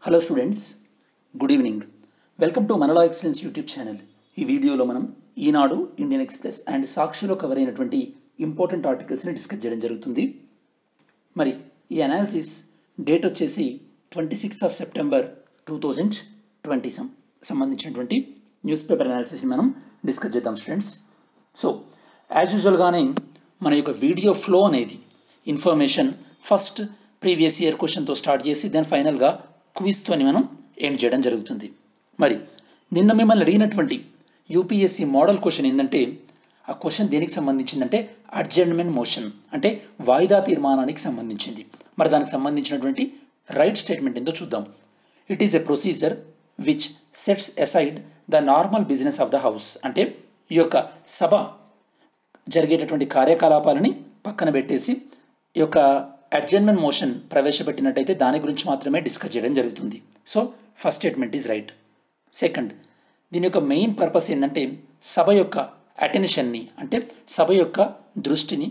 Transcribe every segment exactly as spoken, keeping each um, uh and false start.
Hello students, good evening. Welcome to మనలా excellence YouTube channel. ఈ వీడియోలో మనం ఈనాడు, ఇండియన్ ఎక్స్ప్రెస్ అండ్ సాక్షిలో కవర్ అయినటువంటి ఇంపార్టెంట్ ఆర్టికల్స్ని డిస్కస్ చేయడం జరుగుతుంది. మరి ఈ అనాలిసిస్ డేట్ వచ్చేసి twenty sixth of September two thousand twenty సం సంబంధించినటువంటి న్యూస్ పేపర్ అనాలిసిస్ని మనం డిస్కస్ చేద్దాం స్టూడెంట్స్. సో యాజ్ యూజువల్గానే మన యొక్క వీడియో ఫ్లో అనేది ఇన్ఫర్మేషన్ ఫస్ట్ ప్రీవియస్ ఇయర్ క్వశ్చన్తో స్టార్ట్ చేసి దెన్ ఫైనల్గా క్విజ్తోని మనం ఎండ్ చేయడం జరుగుతుంది. మరి నిన్న మిమ్మల్ని అడిగినటువంటి యూపీఎస్సీ మోడల్ క్వశ్చన్ ఏంటంటే, ఆ క్వశ్చన్ దేనికి సంబంధించిందంటే అడ్జర్న్మెంట్ మోషన్ అంటే వాయిదా తీర్మానానికి సంబంధించింది. మరి దానికి సంబంధించినటువంటి రైట్ స్టేట్మెంట్ ఏందో చూద్దాం. It is a procedure which sets aside the normal business of the house. అంటే ఈ యొక్క సభ జరిగేటటువంటి కార్యకలాపాలని పక్కన పెట్టేసి ఈ యొక్క అడ్జర్న్మెంట్ మోషన్ ప్రవేశపెట్టినట్టయితే దాని గురించి మాత్రమే డిస్కస్ చేయడం జరుగుతుంది. So first statement is right. Second, దీని యొక్క మెయిన్ పర్పస్ ఏంటంటే సభ యొక్క అటెన్షన్ని అంటే సభ యొక్క దృష్టిని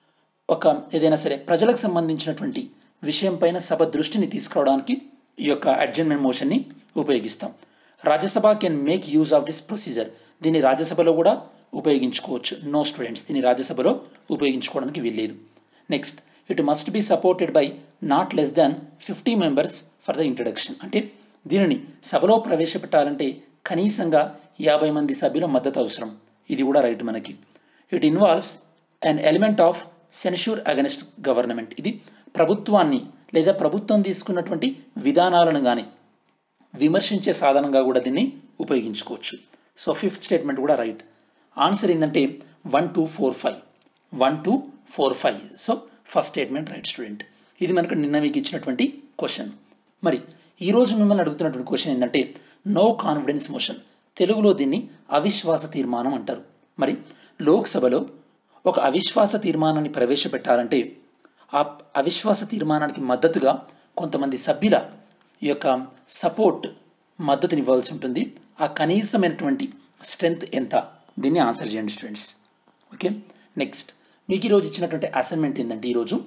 ఒక ఏదైనా సరే ప్రజలకు సంబంధించినటువంటి విషయం పైన సభ దృష్టిని తీసుకురావడానికి ఈ యొక్క అడ్జర్న్మెంట్ మోషన్ని ఉపయోగిస్తాం. Rajya Sabha can make use of this procedure. దీన్ని రాజ్యసభలో కూడా ఉపయోగించుకోవచ్చు. నో స్టూడెంట్స్, దీన్ని రాజ్యసభలో ఉపయోగించుకోవడానికి వీల్లేదు. Next, it must be supported by not less than fifty members for the introduction. అంటే దీనిని సభలో ప్రవేశపెట్టాలంటే కనీసంగా యాభై మంది సభ్యుల మద్దతు అవసరం. ఇది కూడా రైట్ మనకి. It involves an element of censure against government. ఇది ప్రభుత్వాన్ని లేదా ప్రభుత్వం తీసుకున్నటువంటి విధానాలను కానీ విమర్శించే సాధనంగా కూడా దీన్ని ఉపయోగించుకోవచ్చు. సో ఫిఫ్త్ స్టేట్మెంట్ కూడా రైట్. ఆన్సర్ ఏంటంటే one two four five one two four five so first statement right student. ఇది మనకు నిన్న మీకు ఇచ్చినటువంటి క్వశ్చన్. మరి ఈరోజు మిమ్మల్ని అడుగుతున్నటువంటి క్వశ్చన్ ఏంటంటే నో కాన్ఫిడెన్స్ మోషన్. తెలుగులో దీన్ని అవిశ్వాస తీర్మానం అంటారు. మరి లోక్సభలో ఒక అవిశ్వాస తీర్మానాన్ని ప్రవేశపెట్టాలంటే ఆ అవిశ్వాస తీర్మానానికి మద్దతుగా కొంతమంది సభ్యుల ఈ యొక్క సపోర్ట్ మద్దతుని ఇవ్వాల్సి ఉంటుంది. ఆ కనీసమైనటువంటి స్ట్రెంగ్త్ ఎంత, దీన్ని ఆన్సర్ చేయండి స్టూడెంట్స్. ఓకే, నెక్స్ట్ మీకు ఈరోజు ఇచ్చినటువంటి అసైన్మెంట్ ఏంటంటే ఈరోజు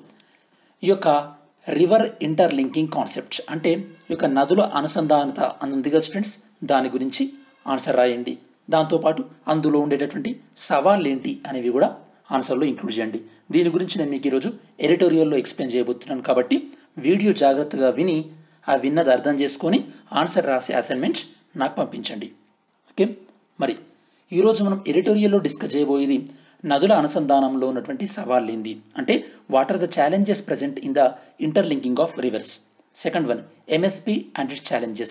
ఈ యొక్క రివర్ ఇంటర్లింకింగ్ కాన్సెప్ట్ అంటే ఈ యొక్క నదుల అనుసంధానత అని ఉంది కదా స్టూడెంట్స్, దాని గురించి ఆన్సర్ రాయండి. దాంతోపాటు అందులో ఉండేటటువంటి సవాళ్ళు ఏంటి అనేవి కూడా ఆన్సర్లో ఇంక్లూడ్ చేయండి. దీని గురించి నేను మీకు ఈరోజు ఎడిటోరియల్లో ఎక్స్ప్లెయిన్ చేయబోతున్నాను కాబట్టి వీడియో జాగ్రత్తగా విని ఆ విన్నది అర్థం చేసుకొని ఆన్సర్ రాసే అసైన్మెంట్ నాకు పంపించండి. ఓకే, మరి ఈరోజు మనం ఎడిటోరియల్లో డిస్కస్ చేయబోయేది నదుల అనుసంధానంలో ఉన్నటువంటి సవాళ్ళు ఏంది అంటే what are the challenges present in the interlinking of rivers. Second one MSP and its challenges.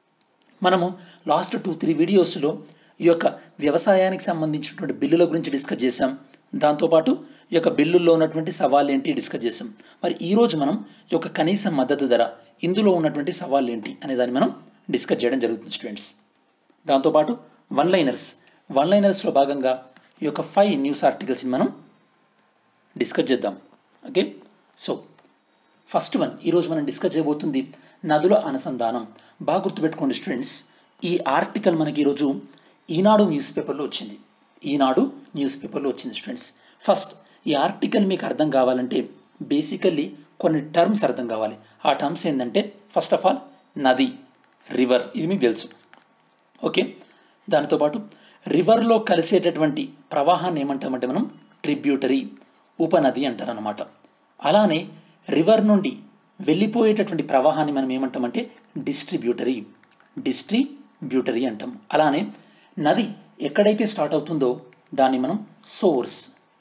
మనము లాస్ట్ టూ త్రీ వీడియోస్లో ఈ యొక్క వ్యవసాయానికి సంబంధించినటువంటి బిల్లుల గురించి డిస్కస్ చేసాం. దాంతోపాటు ఈ యొక్క బిల్లుల్లో ఉన్నటువంటి సవాళ్ళు ఏంటి డిస్కస్ చేసాం. మరి ఈరోజు మనం ఈ యొక్క కనీస మద్దతు ధర ఇందులో ఉన్నటువంటి సవాళ్ళు ఏంటి అనే దాన్ని మనం డిస్కస్ చేయడం జరుగుతుంది స్టూడెంట్స్. దాంతోపాటు వన్ లైనర్స్ వన్ లైనర్స్లో భాగంగా ఈ యొక్క ఫైవ్ న్యూస్ ఆర్టికల్స్ని మనం డిస్కస్ చేద్దాం. ఓకే, సో ఫస్ట్ వన్ ఈరోజు మనం డిస్కస్ చేయబోతుంది నదుల అనుసంధానం. బాగా గుర్తుపెట్టుకోండి స్టూడెంట్స్, ఈ ఆర్టికల్ మనకి ఈరోజు ఈనాడు న్యూస్ పేపర్లో వచ్చింది. ఈనాడు న్యూస్ పేపర్లో వచ్చింది స్టూడెంట్స్. ఫస్ట్ ఈ ఆర్టికల్ మీకు అర్థం కావాలంటే బేసికల్లీ కొన్ని టర్మ్స్ అర్థం కావాలి. ఆ టర్మ్స్ ఏంటంటే ఫస్ట్ ఆఫ్ ఆల్ నది, రివర్, ఇది మీకు తెలుసు. ఓకే, దానితోపాటు రివర్లో కలిసేటటువంటి ప్రవాహాన్ని ఏమంటామంటే మనం ట్రిబ్యూటరీ, ఉపనది అంటారు అన్నమాట. అలానే రివర్ నుండి వెళ్ళిపోయేటటువంటి ప్రవాహాన్ని మనం ఏమంటామంటే డిస్ట్రిబ్యూటరీ డిస్ట్రిబ్యూటరీ అంటాం. అలానే నది ఎక్కడైతే స్టార్ట్ అవుతుందో దాన్ని మనం సోర్స్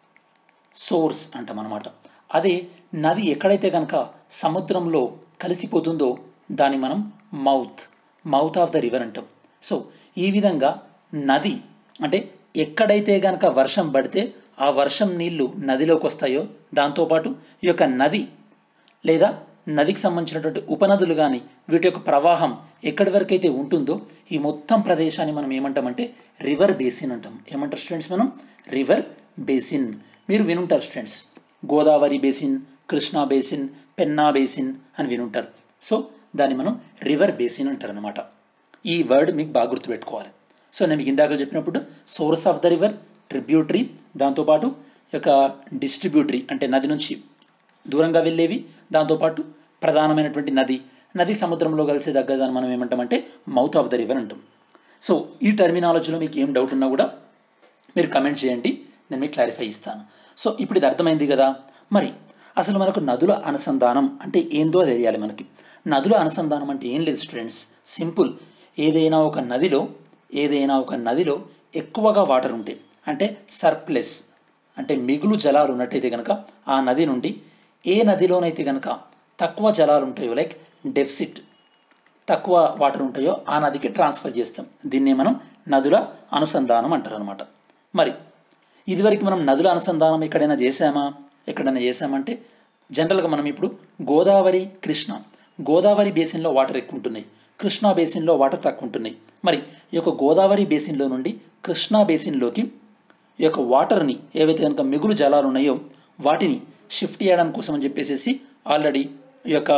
సోర్స్ అంటాం అన్నమాట. అదే నది ఎక్కడైతే కనుక సముద్రంలో కలిసిపోతుందో దాన్ని మనం mouth mouth of the river అంటాం. సో ఈ విధంగా నది అంటే ఎక్కడైతే కనుక వర్షం పడితే ఆ వర్షం నీళ్లు నదిలోకి వస్తాయో, దాంతోపాటు ఈ యొక్క నది లేదా నదికి సంబంధించినటువంటి ఉపనదులు కానీ వీటి యొక్క ప్రవాహం ఎక్కడి వరకు అయితే ఉంటుందో ఈ మొత్తం ప్రదేశాన్ని మనం ఏమంటామంటే రివర్ బేసిన్ అంటాం. ఏమంటారు స్టూడెంట్స్ మనం? River basin. మీరు వినుంటారు students, Godavari basin, Krishna basin, Penna basin అని వినుంటారు. సో దాన్ని మనం రివర్ బేసిన్ అంటారు అనమాట. ఈ వర్డ్ మీకు బాగా గుర్తుపెట్టుకోవాలి. సో నేను మీకు ఇందాక చెప్పినప్పుడు source of the river, tributary, దాంతోపాటు యొక్క డిస్ట్రిబ్యూటరీ అంటే నది నుంచి దూరంగా వెళ్ళేవి, దాంతోపాటు ప్రధానమైనటువంటి నది నది సముద్రంలో కలిసే దగ్గరదాన్ని మనం ఏమంటామంటే మౌత్ ఆఫ్ ద రివర్ అంటాం. సో ఈ టర్మినాలజీలో మీకు ఏం డౌట్ ఉన్నా కూడా మీరు కమెంట్ చేయండి, నేను మీకు క్లారిఫై ఇస్తాను. సో ఇప్పుడు ఇది అర్థమైంది కదా. మరి అసలు మనకు నదుల అనుసంధానం అంటే ఏందో తెలియాలి మనకి. నదుల అనుసంధానం అంటే ఏం లేదు స్టూడెంట్స్, సింపుల్. ఏదైనా ఒక నదిలో ఏదైనా ఒక నదిలో ఎక్కువగా వాటర్ ఉంటే, అంటే సర్ప్లస్ అంటే మిగులు జలాలు ఉన్నట్టయితే కనుక ఆ నది నుండి ఏ నదిలోనైతే కనుక తక్కువ జలాలు ఉంటాయో, లైక్ డెఫిసిట్ తక్కువ వాటర్ ఉంటాయో ఆ నదికి ట్రాన్స్ఫర్ చేస్తాం. దీన్నే మనం నదుల అనుసంధానం అంటారు అనమాట. మరి ఇదివరకు మనం నదుల అనుసంధానం ఎక్కడైనా చేసామా? ఎక్కడైనా చేసామంటే జనరల్గా మనం ఇప్పుడు గోదావరి, కృష్ణ, గోదావరి బేసిన్లో వాటర్ ఎక్కువ ఉంటున్నాయి, కృష్ణా బేసిన్లో వాటర్ తక్కువ ఉంటున్నాయి. మరి ఈ యొక్క గోదావరి బేసిన్లో నుండి కృష్ణా బేసిన్లోకి ఈ యొక్క వాటర్ని ఏవైతే కనుక మిగులు జలాలు ఉన్నాయో వాటిని షిఫ్ట్ చేయడానికి కోసం అని చెప్పేసి ఆల్రెడీ ఈ యొక్క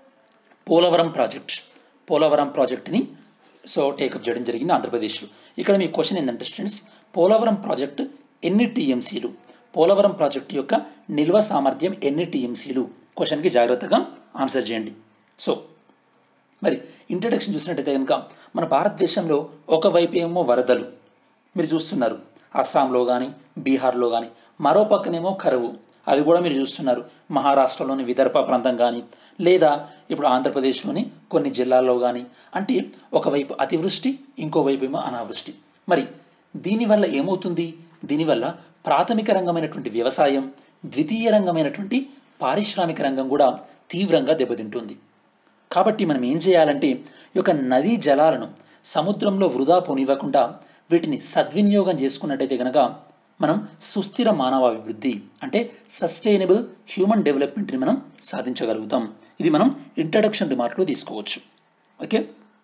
పోలవరం ప్రాజెక్ట్ పోలవరం ప్రాజెక్ట్ని సో టేకప్ చేయడం జరిగింది ఆంధ్రప్రదేశ్లో. ఇక్కడ మీ క్వశ్చన్ ఏంటంటే స్టూడెంట్స్, పోలవరం ప్రాజెక్ట్ ఎన్ని టీఎంసీలు, పోలవరం ప్రాజెక్టు యొక్క నిల్వ సామర్థ్యం ఎన్ని టీఎంసీలు? క్వశ్చన్కి జాగ్రత్తగా ఆన్సర్ చేయండి. సో మరి ఇంట్రడక్షన్ చూసినట్టయితే కనుక మన భారతదేశంలో ఒకవైపు ఏమో వరదలు మీరు చూస్తున్నారు, అస్సాంలో కానీ బీహార్లో కానీ, మరో పక్కనేమో కరువు, అది కూడా మీరు చూస్తున్నారు మహారాష్ట్రలోని విదర్భ ప్రాంతం కానీ, లేదా ఇప్పుడు ఆంధ్రప్రదేశ్లోని కొన్ని జిల్లాల్లో కానీ. అంటే ఒకవైపు అతివృష్టి, ఇంకోవైపు ఏమో అనావృష్టి. మరి దీనివల్ల ఏమవుతుంది? దీనివల్ల ప్రాథమిక రంగమైనటువంటి వ్యవసాయం, ద్వితీయ రంగమైనటువంటి పారిశ్రామిక రంగం కూడా తీవ్రంగా దెబ్బతింటుంది. కాబట్టి మనం ఏం చేయాలంటే ఈ యొక్క నదీ జలాలను సముద్రంలో వృధా పోనివ్వకుండా వీటిని సద్వినియోగం చేసుకున్నట్టయితే కనుక మనం సుస్థిర మానవ అభివృద్ధి అంటే సస్టైనబుల్ హ్యూమన్ డెవలప్మెంట్ని మనం సాధించగలుగుతాం. ఇది మనం ఇంట్రడక్షన్ రిమార్క్లో తీసుకోవచ్చు. ఓకే,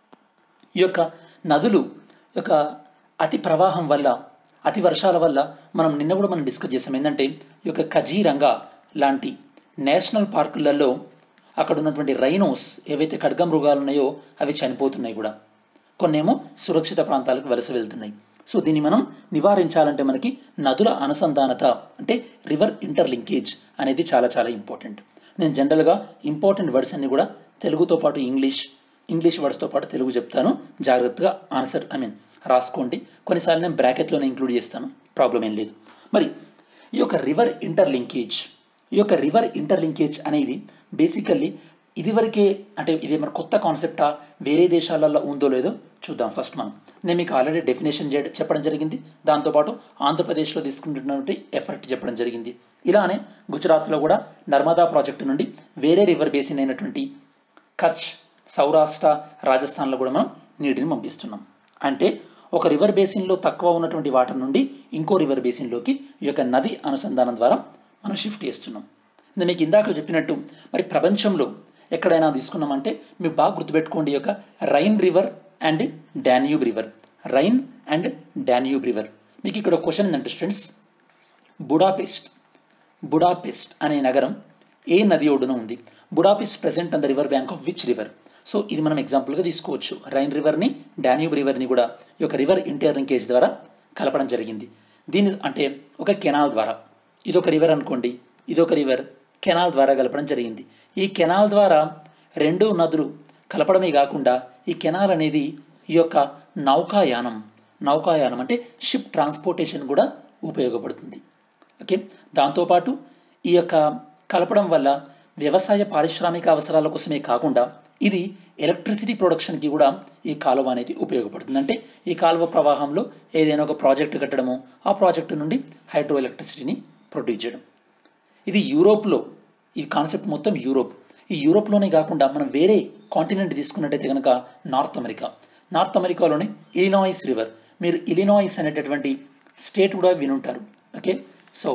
ఈ యొక్క నదులు యొక్క అతి ప్రవాహం వల్ల, అతి వర్షాల వల్ల మనం నిన్న కూడా మనం డిస్కస్ చేసాం ఏంటంటే ఈ యొక్క కజీరంగా లాంటి నేషనల్ పార్కులలో అక్కడ ఉన్నటువంటి రైనోస్ ఏవైతే ఖడ్గమృగాలు ఉన్నాయో అవి చనిపోతున్నాయి కూడా, కొన్నేమో సురక్షిత ప్రాంతాలకు వలస వెళ్తున్నాయి. సో దీన్ని మనం నివారించాలంటే మనకి నదుల అనుసంధానత అంటే రివర్ ఇంటర్లింకేజ్ అనేది చాలా చాలా ఇంపార్టెంట్. నేను జనరల్గా ఇంపార్టెంట్ వర్డ్స్ అన్ని కూడా తెలుగుతో పాటు ఇంగ్లీష్ ఇంగ్లీష్ వర్డ్స్తో పాటు తెలుగు చెప్తాను, జాగ్రత్తగా ఆన్సర్ ఐ మీన్ రాసుకోండి. కొన్నిసార్లు నేను బ్రాకెట్లోనే ఇంక్లూడ్ చేస్తాను, ప్రాబ్లం ఏం లేదు. మరి ఈ యొక్క రివర్ ఇంటర్లింకేజ్ ఈ యొక్క రివర్ ఇంటర్లింకేజ్ అనేది బేసికల్లీ ఇదివరకే అంటే ఇది మన కొత్త కాన్సెప్టా, వేరే దేశాలలో ఉందో లేదో చూద్దాం. ఫస్ట్ మనం నేను మీకు ఆల్రెడీ డెఫినేషన్ చేయడం చెప్పడం జరిగింది, దాంతోపాటు ఆంధ్రప్రదేశ్లో తీసుకుంటున్నటువంటి ఎఫర్ట్ చెప్పడం జరిగింది. ఇలానే గుజరాత్లో కూడా నర్మదా ప్రాజెక్టు నుండి వేరే రివర్ బేసిన్ అయినటువంటి కచ్, సౌరాష్ట్ర, రాజస్థాన్లో కూడా మనం నీటిని పంపిస్తున్నాం. అంటే ఒక రివర్ బేసిన్లో తక్కువ ఉన్నటువంటి వాటర్ నుండి ఇంకో రివర్ బేసిన్లోకి ఈ యొక్క నది అనుసంధానం ద్వారా మనం షిఫ్ట్ చేస్తున్నాం. నేను మీకు ఇందాక చెప్పినట్టు మరి ప్రపంచంలో ఎక్కడైనా తీసుకున్నామంటే మీరు బాగా గుర్తుపెట్టుకోండి, ఈ యొక్క Rhine river and Danube river, Rhine and Danube river. మీకు ఇక్కడ క్వశ్చన్ ఏంటంటే స్టూడెంట్స్, బుడాపెస్ట్ బుడాపెస్ట్ అనే నగరం ఏ నది ఒడ్డున ఉంది? Budapest present on the river bank of which river? So ఇది మనం ఎగ్జాంపుల్గా తీసుకోవచ్చు. రైన్ రివర్ని, డాన్యూబ్ రివర్ని కూడా ఈ యొక్క రివర్ ఇంటర్లింకేజ్ ద్వారా కలపడం జరిగింది. దీని అంటే ఒక కెనాల్ ద్వారా, ఇదొక రివర్ అనుకోండి, ఇదొక రివర్, కెనాల్ ద్వారా కలపడం జరిగింది. ఈ కెనాల్ ద్వారా రెండు నదులు కలపడమే కాకుండా ఈ కెనాల్ అనేది ఈ యొక్క నౌకాయానం నౌకాయానం అంటే షిప్ ట్రాన్స్పోర్టేషన్ కూడా ఉపయోగపడుతుంది. ఓకే, దాంతోపాటు ఈ యొక్క కలపడం వల్ల వ్యవసాయ పారిశ్రామిక అవసరాల కోసమే కాకుండా ఇది ఎలక్ట్రిసిటీ ప్రొడక్షన్కి కూడా ఈ కాలువ అనేది ఉపయోగపడుతుంది. అంటే ఈ కాలువ ప్రవాహంలో ఏదైనా ఒక ప్రాజెక్టు కట్టడము, ఆ ప్రాజెక్టు నుండి హైడ్రో ఎలక్ట్రిసిటీని ప్రొడ్యూస్ చేయడం. ఇది యూరోప్లో, ఈ కాన్సెప్ట్ మొత్తం యూరోప్. ఈ యూరోప్లోనే కాకుండా మనం వేరే కాంటినెంట్ తీసుకున్నట్టయితే కనుక నార్త్ అమెరికా నార్త్ అమెరికాలోని ఇలినాయిస్ రివర్, మీరు ఇలినాయిస్ అనేటటువంటి స్టేట్ కూడా వినుంటారు. ఓకే, సో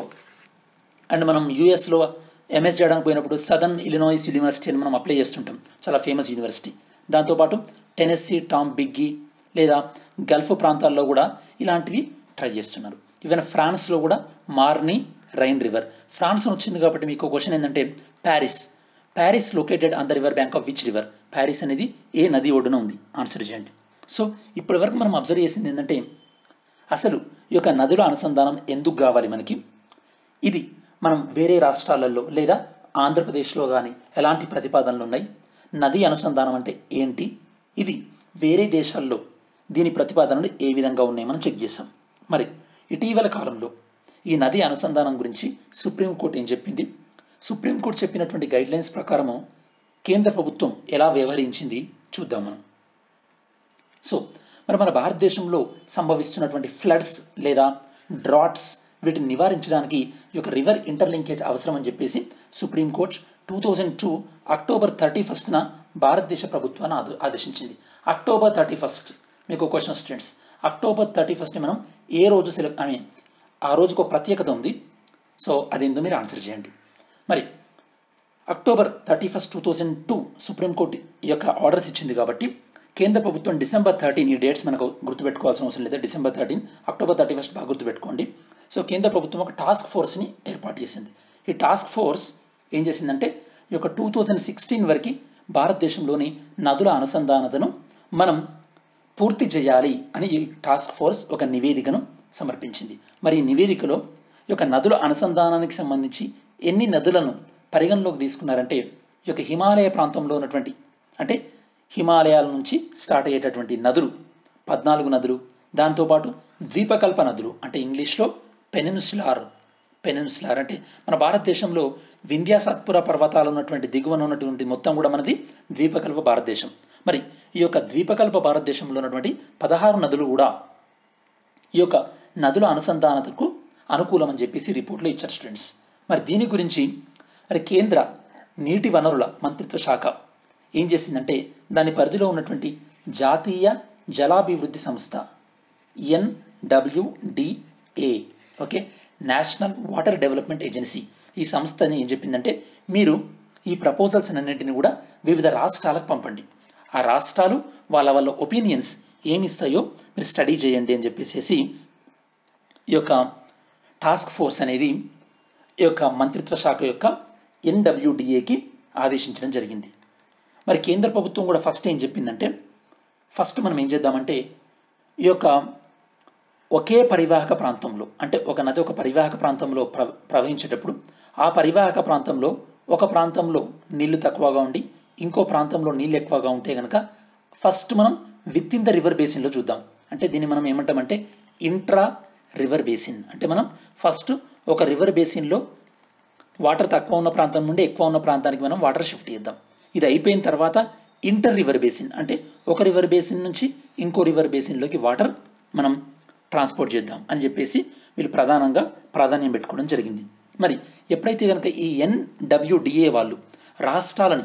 అండ్ మనం యూఎస్లో ఎంఎస్ చేయడానికి పోయినప్పుడు సదర్న్ ఇలినాయిస్ యూనివర్సిటీ అని మనం అప్లై చేస్తుంటాం, చాలా ఫేమస్ యూనివర్సిటీ. దాంతోపాటు టెనెస్సీ, టామ్ బిగ్గీ లేదా గల్ఫ్ ప్రాంతాల్లో కూడా ఇలాంటివి ట్రై చేస్తున్నారు. ఈవెన్ ఫ్రాన్స్లో కూడా మార్నీ రైన్ రివర్. ఫ్రాన్స్ వచ్చింది కాబట్టి మీకు క్వశ్చన్ ఏంటంటే Paris Paris located on the river bank of which river? Paris అనేది ఏ నది ఒడ్డున ఉంది? ఆన్సర్ చేయండి. సో ఇప్పటి వరకు మనం అబ్జర్వ్ చేసింది ఏంటంటే అసలు ఈ యొక్క నదుల అనుసంధానం ఎందుకు కావాలి మనకి, ఇది మనం వేరే రాష్ట్రాలలో లేదా ఆంధ్రప్రదేశ్లో కానీ ఎలాంటి ప్రతిపాదనలు ఉన్నాయి, నదీ అనుసంధానం అంటే ఏంటి, ఇది వేరే దేశాల్లో దీని ప్రతిపాదనలు ఏ విధంగా ఉన్నాయి మనం చెక్ చేసాం. మరి ఇటీవల కాలంలో ఈ నది అనుసంధానం గురించి సుప్రీంకోర్టు ఏం చెప్పింది, సుప్రీంకోర్టు చెప్పినటువంటి గైడ్లైన్స్ ప్రకారము కేంద్ర ప్రభుత్వం ఎలా వ్యవహరించింది చూద్దాం మనం. సో మరి మన భారతదేశంలో సంభవిస్తున్నటువంటి ఫ్లడ్స్ లేదా డ్రాట్స్ వీటిని నివారించడానికి ఈ యొక్క రివర్ ఇంటర్లింకేజ్ అవసరం అని చెప్పేసి supreme court two thousand two October thirty ఫస్ట్న భారతదేశ ప్రభుత్వాన్ని ఆద ఆదేశించింది. అక్టోబర్ థర్టీ ఫస్ట్ మీకు క్వశ్చన్ స్టూడెంట్స్, అక్టోబర్ థర్టీ ఫస్ట్ని మనం ఏ రోజు సెలెక్ట్ ఐ మీన్ ఆ రోజుకు ఒక ప్రత్యేకత ఉంది. సో అదేందో మీరు ఆన్సర్ చేయండి. మరి October thirty first two thousand two supreme court ఈ యొక్క ఆర్డర్స్ ఇచ్చింది కాబట్టి కేంద్ర ప్రభుత్వం డిసెంబర్ థర్టీన్, ఈ డేట్స్ మనకు గుర్తుపెట్టుకోవాల్సిన అవసరం లేదు, December thirteen October thirty first బాగా గుర్తుపెట్టుకోండి. సో కేంద్ర ప్రభుత్వం ఒక టాస్క్ ఫోర్స్ని ఏర్పాటు చేసింది. ఈ టాస్క్ ఫోర్స్ ఏం చేసిందంటే ఈ యొక్క టూ థౌజండ్ సిక్స్టీన్ వరకు భారతదేశంలోని నదుల అనుసంధానతను మనం పూర్తి చేయాలి అని ఈ టాస్క్ ఫోర్స్ ఒక నివేదికను సమర్పించింది. మరి ఈ నివేదికలో ఈ యొక్క నదుల అనుసంధానానికి సంబంధించి ఎన్ని నదులను పరిగణలోకి తీసుకున్నారంటే ఈ యొక్క హిమాలయ ప్రాంతంలో ఉన్నటువంటి అంటే హిమాలయాల నుంచి స్టార్ట్ అయ్యేటటువంటి నదులు పద్నాలుగు నదులు, దాంతోపాటు ద్వీపకల్ప నదులు అంటే ఇంగ్లీష్లో పెనిన్సులార్ పెనిన్సులార్ అంటే మన భారతదేశంలో వింధ్యా సత్పురా పర్వతాలు ఉన్నటువంటి దిగువన ఉన్నటువంటి మొత్తం కూడా మనది ద్వీపకల్ప భారతదేశం. మరి ఈ యొక్క ద్వీపకల్ప భారతదేశంలో ఉన్నటువంటి పదహారు నదులు కూడా ఈ యొక్క నదుల అనుసంధానతకు అనుకూలం అని చెప్పేసి రిపోర్ట్లో ఇచ్చారు స్టూడెంట్స్. మరి దీని గురించి మరి కేంద్ర నీటి వనరుల మంత్రిత్వ శాఖ ఏం చేసిందంటే దాని పరిధిలో ఉన్నటువంటి జాతీయ జలాభివృద్ధి సంస్థ NWDA okay national water development agency ఈ సంస్థని ఏం చెప్పిందంటే మీరు ఈ ప్రపోజల్స్ అన్నింటినీ కూడా వివిధ రాష్ట్రాలకు పంపండి, ఆ రాష్ట్రాలు వాళ్ళ వాళ్ళ ఒపీనియన్స్ ఏమి ఇస్తాయో మీరు స్టడీ చేయండి అని చెప్పేసి ఈ యొక్క టాస్క్ ఫోర్స్ అనేది ఈ యొక్క మంత్రిత్వ శాఖ యొక్క ఎన్డబ్ల్యూడిఏకి ఆదేశించడం జరిగింది. మరి కేంద్ర ప్రభుత్వం కూడా ఫస్ట్ ఏం చెప్పిందంటే ఫస్ట్ మనం ఏం చేద్దామంటే ఈ యొక్క ఒకే పరివాహక ప్రాంతంలో అంటే ఒక నది ఒక పరివాహక ప్రాంతంలో ప్ర ప్రవహించేటప్పుడు ఆ పరివాహక ప్రాంతంలో ఒక ప్రాంతంలో నీళ్లు తక్కువగా ఉండి ఇంకో ప్రాంతంలో నీళ్ళు ఎక్కువగా ఉంటే కనుక ఫస్ట్ మనం విత్ ఇన్ ద రివర్ బేసిన్లో చూద్దాం. అంటే దీన్ని మనం ఏమంటామంటే ఇంట్రా రివర్ బేసిన్. అంటే మనం ఫస్ట్ ఒక రివర్ బేసిన్లో వాటర్ తక్కువ ఉన్న ప్రాంతం నుండి ఎక్కువ ఉన్న ప్రాంతానికి మనం వాటర్ షిఫ్ట్ చేద్దాం. ఇది అయిపోయిన తర్వాత ఇంటర్ రివర్ బేసిన్ అంటే ఒక రివర్ బేసిన్ నుంచి ఇంకో రివర్ బేసిన్లోకి వాటర్ మనం ట్రాన్స్పోర్ట్ చేద్దాం అని చెప్పేసి వీళ్ళు ప్రధానంగా ప్రాధాన్యం పెట్టుకోవడం జరిగింది. మరి ఎప్పుడైతే కనుక ఈ ఎన్డబ్ల్యూడిఏ వాళ్ళు రాష్ట్రాలని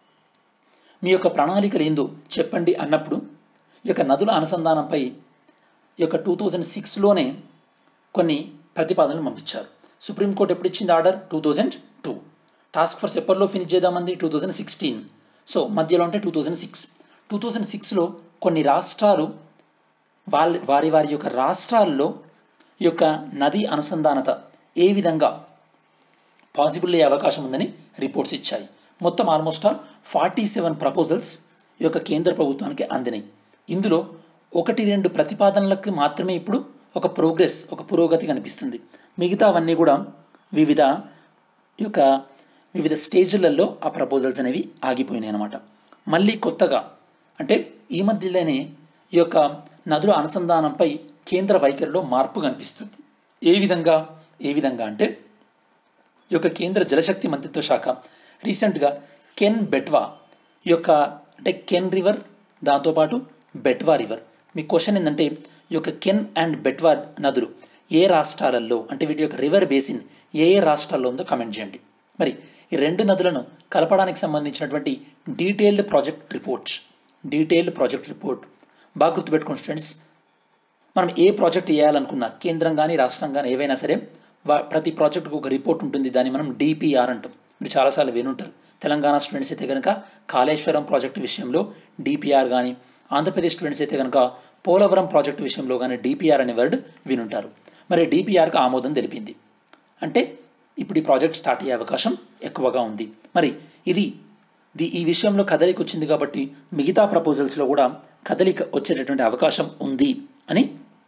మీ యొక్క ప్రణాళికలు ఏందో చెప్పండి అన్నప్పుడు ఈ యొక్క నదుల అనుసంధానంపై ఈ యొక్క టూ థౌజండ్ సిక్స్లోనే కొన్ని ప్రతిపాదనలు పంపించారు. సుప్రీంకోర్టు ఎప్పుడు ఇచ్చింది order two thousand two task force ఎప్పటిలో ఫినిష్ చేద్దామంది టూ థౌజండ్ సిక్స్టీన్ సో మధ్యలో అంటే two thousand six two thousand సిక్స్లో కొన్ని రాష్ట్రాలు వాళ్ళ వారి వారి యొక్క రాష్ట్రాల్లో ఈ యొక్క నది అనుసంధానత ఏ విధంగా పాసిబుల్ అయ్యే అవకాశం ఉందని రిపోర్ట్స్ ఇచ్చాయి. మొత్తం almost all forty seven proposals ఈ యొక్క కేంద్ర ప్రభుత్వానికి అందినాయి. ఇందులో ఒకటి రెండు ప్రతిపాదనలకు మాత్రమే ఇప్పుడు ఒక ప్రోగ్రెస్ ఒక పురోగతి కనిపిస్తుంది. మిగతావన్నీ కూడా వివిధ ఈ యొక్క వివిధ స్టేజ్లలో ఆ ప్రపోజల్స్ అనేవి ఆగిపోయినాయి అన్నమాట. మళ్ళీ కొత్తగా అంటే ఈ మధ్యలోనే ఈ యొక్క నదుల అనుసంధానంపై కేంద్ర వైఖరిలో మార్పు కనిపిస్తుంది. ఏ విధంగా ఏ విధంగా అంటే ఈ యొక్క కేంద్ర జలశక్తి మంత్రిత్వ శాఖ రీసెంట్గా కెన్ బెట్వా ఈ యొక్క అంటే కెన్ రివర్ దాంతోపాటు బెట్వా రివర్ మీ క్వశ్చన్ ఏంటంటే ఈ యొక్క కెన్ అండ్ బెట్వా నదులు ఏ రాష్ట్రాలలో అంటే వీటి యొక్క రివర్ బేసిన్ ఏ ఏ రాష్ట్రాల్లో ఉందో కమెంట్ చేయండి. మరి ఈ రెండు నదులను కలపడానికి సంబంధించినటువంటి detailed project report detailed project report బాగా గుర్తుపెట్టుకోండి స్టూడెంట్స్. మనం ఏ ప్రాజెక్ట్ చేయాలనుకున్నా కేంద్రం కానీ రాష్ట్రం కానీ ఏవైనా సరే వా ప్రతి ప్రాజెక్టుకు ఒక రిపోర్ట్ ఉంటుంది. దాన్ని మనం డిపిఆర్ అంటాం. మీరు చాలాసార్లు వినుంటారు. తెలంగాణ స్టూడెంట్స్ అయితే కనుక కాళేశ్వరం ప్రాజెక్టు విషయంలో డిపిఆర్ కానీ, ఆంధ్రప్రదేశ్ స్టూడెంట్స్ అయితే కనుక పోలవరం ప్రాజెక్టు విషయంలో కానీ డిపిఆర్ అనే వర్డ్ వినుంటారు. మరి డిపిఆర్కి ఆమోదం తెలిపింది అంటే ఇప్పుడు ఈ ప్రాజెక్ట్ స్టార్ట్ అయ్యే అవకాశం ఎక్కువగా ఉంది. మరి ఇది ది ఈ విషయంలో కదలిక వచ్చింది కాబట్టి మిగతా ప్రపోజల్స్లో కూడా కదలిక వచ్చేటటువంటి అవకాశం ఉంది అని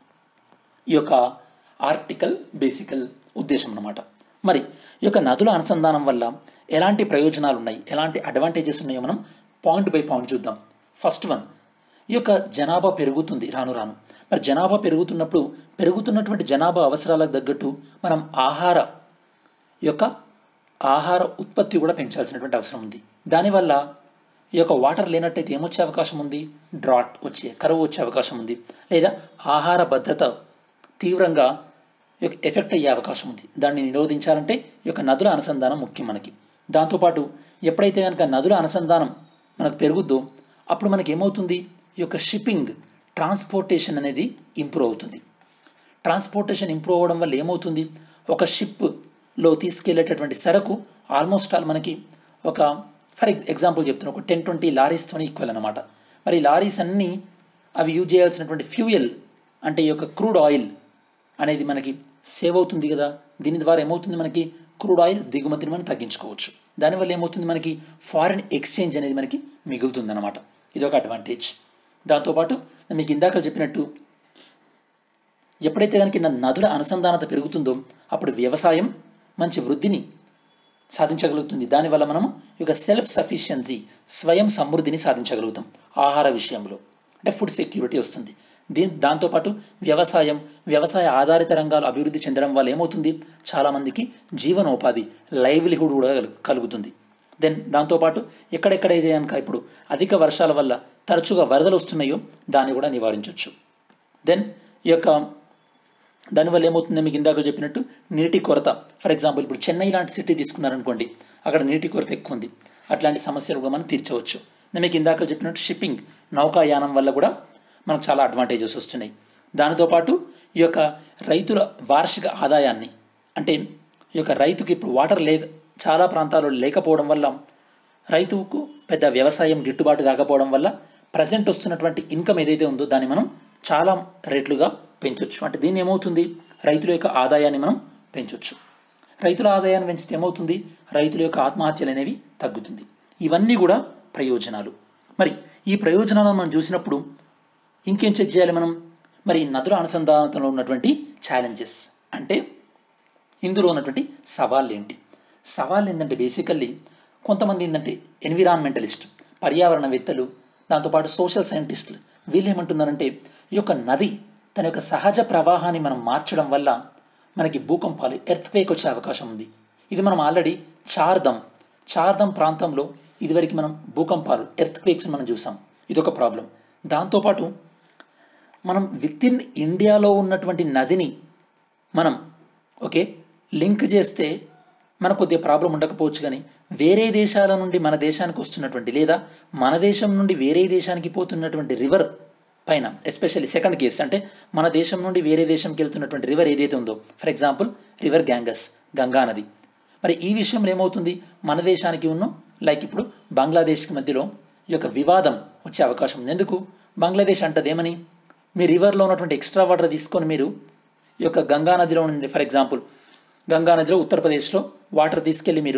ఈ యొక్క ఆర్టికల్ బేసికల్ ఉద్దేశం అన్నమాట. మరి ఈ యొక్క నదుల అనుసంధానం వల్ల ఎలాంటి ప్రయోజనాలు ఉన్నాయి, ఎలాంటి అడ్వాంటేజెస్ ఉన్నాయో మనం పాయింట్ బై పాయింట్ చూద్దాం. ఫస్ట్ వన్, ఈ యొక్క జనాభా పెరుగుతుంది రాను రాను. మరి జనాభా పెరుగుతున్నప్పుడు పెరుగుతున్నటువంటి జనాభా అవసరాలకు తగ్గట్టు మనం ఆహార యొక్క ఆహార ఉత్పత్తి కూడా పెంచాల్సినటువంటి అవసరం ఉంది. దానివల్ల ఈ యొక్క వాటర్ లేనట్టయితే ఏమొచ్చే అవకాశం ఉంది? డ్రాట్ వచ్చే, కరువు వచ్చే అవకాశం ఉంది, లేదా ఆహార భద్రత తీవ్రంగా ఎఫెక్ట్ అయ్యే అవకాశం ఉంది. దాన్ని నిరోధించాలంటే ఈ యొక్క నదుల అనుసంధానం ముఖ్యం మనకి. దాంతోపాటు ఎప్పుడైతే కనుక నదుల అనుసంధానం మనకు పెరుగుద్దో అప్పుడు మనకి ఏమవుతుంది? ఈ యొక్క షిప్పింగ్, ట్రాన్స్పోర్టేషన్ అనేది ఇంప్రూవ్ అవుతుంది. ట్రాన్స్పోర్టేషన్ ఇంప్రూవ్ అవ్వడం వల్ల ఏమవుతుంది? ఒక షిప్లో తీసుకెళ్లేటటువంటి సరకు ఆల్మోస్ట్ ఆల్ మనకి ఒక ఫర్ ఎగ్జాంపుల్ చెప్తున్నా ఒక టెన్ ట్వంటీ లారీస్తోనే ఈక్వల్ అనమాట. మరి లారీస్ అన్నీ అవి యూజ్ చేయాల్సినటువంటి ఫ్యూయల్ అంటే ఈ యొక్క క్రూడ్ ఆయిల్ అనేది మనకి సేవ్ అవుతుంది కదా. దీని ద్వారా ఏమవుతుంది? మనకి క్రూడ్ ఆయిల్ దిగుమతిని మనం తగ్గించుకోవచ్చు. దానివల్ల ఏమవుతుంది? మనకి ఫారిన్ ఎక్స్చేంజ్ అనేది మనకి మిగులుతుంది అనమాట. ఇది ఒక అడ్వాంటేజ్. దాంతోపాటు మీకు ఇందాక చెప్పినట్టు ఎప్పుడైతే కనుక నదుల అనుసంధానత పెరుగుతుందో అప్పుడు వ్యవసాయం మంచి వృద్ధిని సాధించగలుగుతుంది. దానివల్ల మనము ఈ యొక్క సెల్ఫ్ సఫిషియన్సీ, స్వయం సమృద్ధిని సాధించగలుగుతాం ఆహార విషయంలో, అంటే ఫుడ్ సెక్యూరిటీ వస్తుంది. దీని దాంతోపాటు వ్యవసాయం, వ్యవసాయ ఆధారిత రంగాలు అభివృద్ధి చెందడం వల్ల ఏమవుతుంది? చాలామందికి జీవనోపాధి, లైవ్లీహుడ్ కూడా కలుగుతుంది. దెన్ దాంతోపాటు ఎక్కడెక్కడైతే కనుక ఇప్పుడు అధిక వర్షాల వల్ల తరచుగా వరదలు వస్తున్నాయో దాన్ని కూడా నివారించవచ్చు. దెన్ ఈ యొక్క దానివల్ల ఏమవుతుందో మీకు ఇందాక చెప్పినట్టు నీటి కొరత, ఫర్ ఎగ్జాంపుల్ ఇప్పుడు చెన్నై లాంటి సిటీ తీసుకున్నారనుకోండి, అక్కడ నీటి కొరత ఎక్కువ ఉంది. అట్లాంటి సమస్యలు కూడా మనం తీర్చవచ్చు. మీకు ఇందాక చెప్పినట్టు షిప్పింగ్, నౌకాయానం వల్ల కూడా మనకు చాలా అడ్వాంటేజెస్ వస్తున్నాయి. దానితో పాటు ఈ యొక్క రైతుల వార్షిక ఆదాయాన్ని, అంటే ఈ యొక్క రైతుకి ఇప్పుడు వాటర్ లే చాలా ప్రాంతాల్లో లేకపోవడం వల్ల రైతుకు పెద్ద వ్యవసాయం గిట్టుబాటు కాకపోవడం వల్ల ప్రజెంట్ వస్తున్నటువంటి ఇన్కమ్ ఏదైతే ఉందో దాన్ని మనం చాలా రేట్లుగా పెంచవచ్చు. అంటే దీన్ని ఏమవుతుంది? రైతుల యొక్క ఆదాయాన్ని మనం పెంచవచ్చు. రైతుల ఆదాయాన్ని పెంచితే ఏమవుతుంది? రైతుల యొక్క ఆత్మహత్యలు అనేవి తగ్గుతుంది. ఇవన్నీ కూడా ప్రయోజనాలు. మరి ఈ ప్రయోజనాలను మనం చూసినప్పుడు ఇంకేం చెక్ చేయాలి మనం? మరి నదుల అనుసంధానంలో ఉన్నటువంటి ఛాలెంజెస్ అంటే ఇందులో ఉన్నటువంటి సవాళ్ళు ఏంటి? సవాళ్ళు ఏంటంటే బేసికల్లీ కొంతమంది ఏంటంటే ఎన్విరాన్మెంటలిస్ట్, పర్యావరణవేత్తలు, దాంతోపాటు సోషల్ సైంటిస్టులు వీళ్ళు ఏమంటున్నారంటే ఈ యొక్క నది తన యొక్క సహజ ప్రవాహాన్ని మనం మార్చడం వల్ల మనకి భూకంపాలు, ఎర్త్క్వేక్ వచ్చే అవకాశం ఉంది. ఇది మనం ఆల్రెడీ చార్ధమ్ చార్ధమ్ ప్రాంతంలో ఇదివరకు మనం భూకంపాలు, ఎర్త్క్వేక్స్ మనం చూసాం. ఇదొక ప్రాబ్లం. దాంతోపాటు మనం విత్ ఇన్ ఇండియాలో ఉన్నటువంటి నదిని మనం ఓకే లింక్ చేస్తే మనకు కొద్దిగా ప్రాబ్లం ఉండకపోవచ్చు, కానీ వేరే దేశాల నుండి మన దేశానికి వస్తున్నటువంటి లేదా మన దేశం నుండి వేరే దేశానికి పోతున్నటువంటి రివర్ పైన, ఎస్పెషల్లీ సెకండ్ కేస్ అంటే మన దేశం నుండి వేరే దేశంకి వెళ్తున్నటువంటి రివర్ ఏదైతే ఉందో, for example river Ganges, Ganga నది. మరి ఈ విషయంలో ఏమవుతుంది? మన దేశానికి ఉన్న లైక్ ఇప్పుడు బంగ్లాదేశ్కి మధ్యలో ఈ యొక్క వివాదం వచ్చే అవకాశం ఉంది. ఎందుకు? బంగ్లాదేశ్ అంటది ఏమని, మీ రివర్లో ఉన్నటువంటి ఎక్స్ట్రా వాటర్ తీసుకొని మీరు ఈ యొక్క గంగా నదిలో నుండి, ఫర్ ఎగ్జాంపుల్ గంగా నదిలో ఉత్తరప్రదేశ్లో వాటర్ తీసుకెళ్ళి మీరు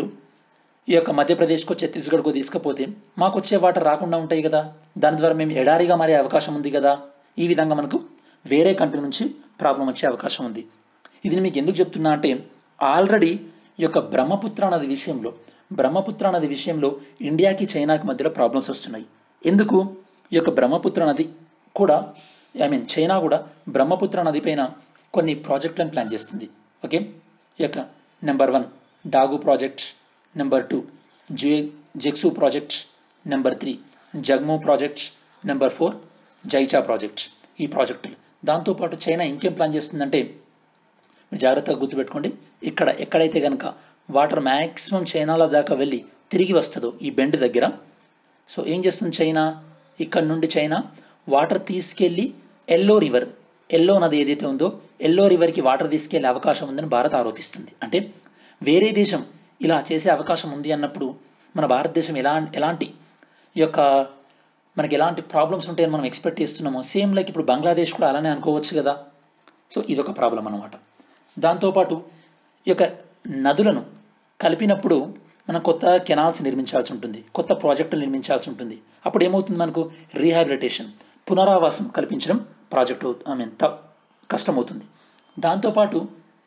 ఈ యొక్క మధ్యప్రదేశ్కో ఛత్తీస్గఢ్కో తీసుకపోతే మాకు వచ్చే వాటర్ రాకుండా ఉంటాయి కదా, దాని ద్వారా మేము ఎడారిగా మారే అవకాశం ఉంది కదా. ఈ విధంగా మనకు వేరే కంట్రీ నుంచి ప్రాబ్లం వచ్చే అవకాశం ఉంది. ఇది మీకు ఎందుకు చెప్తున్నా అంటే ఆల్రెడీ ఈ యొక్క బ్రహ్మపుత్ర నది విషయంలో బ్రహ్మపుత్ర నది విషయంలో ఇండియాకి చైనాకి మధ్యలో ప్రాబ్లమ్స్ వస్తున్నాయి. ఎందుకు? ఈ యొక్క బ్రహ్మపుత్ర నది కూడా ఐ మీన్ చైనా కూడా బ్రహ్మపుత్ర నది పైన కొన్ని ప్రాజెక్టులను ప్లాన్ చేస్తుంది. ఓకే, ఈ యొక్క number one Dagu project, number two జే Jiexu project, number three Zangmu project, number four Jiacha project. ఈ ప్రాజెక్టులు దాంతోపాటు చైనా ఇంకేం ప్లాన్ చేస్తుందంటే మీరు జాగ్రత్తగా గుర్తుపెట్టుకోండి, ఇక్కడ ఎక్కడైతే కనుక వాటర్ మ్యాక్సిమం చైనాల దాకా వెళ్ళి తిరిగి వస్తుందో ఈ బెండ్ దగ్గర, సో ఏం చేస్తుంది చైనా, ఇక్కడ నుండి చైనా వాటర్ తీసుకెళ్ళి ఎల్లో రివర్, ఎల్లో నది ఏదైతే ఉందో ఎల్లో రివర్కి వాటర్ తీసుకెళ్లే అవకాశం ఉందని భారత్ ఆరోపిస్తుంది. అంటే వేరే దేశం ఇలా చేసే అవకాశం ఉంది అన్నప్పుడు మన భారతదేశం ఎలా ఎలాంటి ఈ యొక్క మనకి ఎలాంటి ప్రాబ్లమ్స్ ఉంటాయని మనం ఎక్స్పెక్ట్ చేస్తున్నామో సేమ్ లైక్ ఇప్పుడు బంగ్లాదేశ్ కూడా అలానే అనుకోవచ్చు కదా. సో ఇదొక ప్రాబ్లం అన్నమాట. దాంతోపాటు ఈ యొక్క నదులను కలిపినప్పుడు మనం కొత్త కెనాల్స్ నిర్మించాల్సి ఉంటుంది, కొత్త ప్రాజెక్టులు నిర్మించాల్సి ఉంటుంది. అప్పుడు ఏమవుతుంది? మనకు రీహాబిలిటేషన్, పునరావాసం కల్పించడం ప్రాజెక్టు ఐ మీన్ త కష్టమవుతుంది. దాంతోపాటు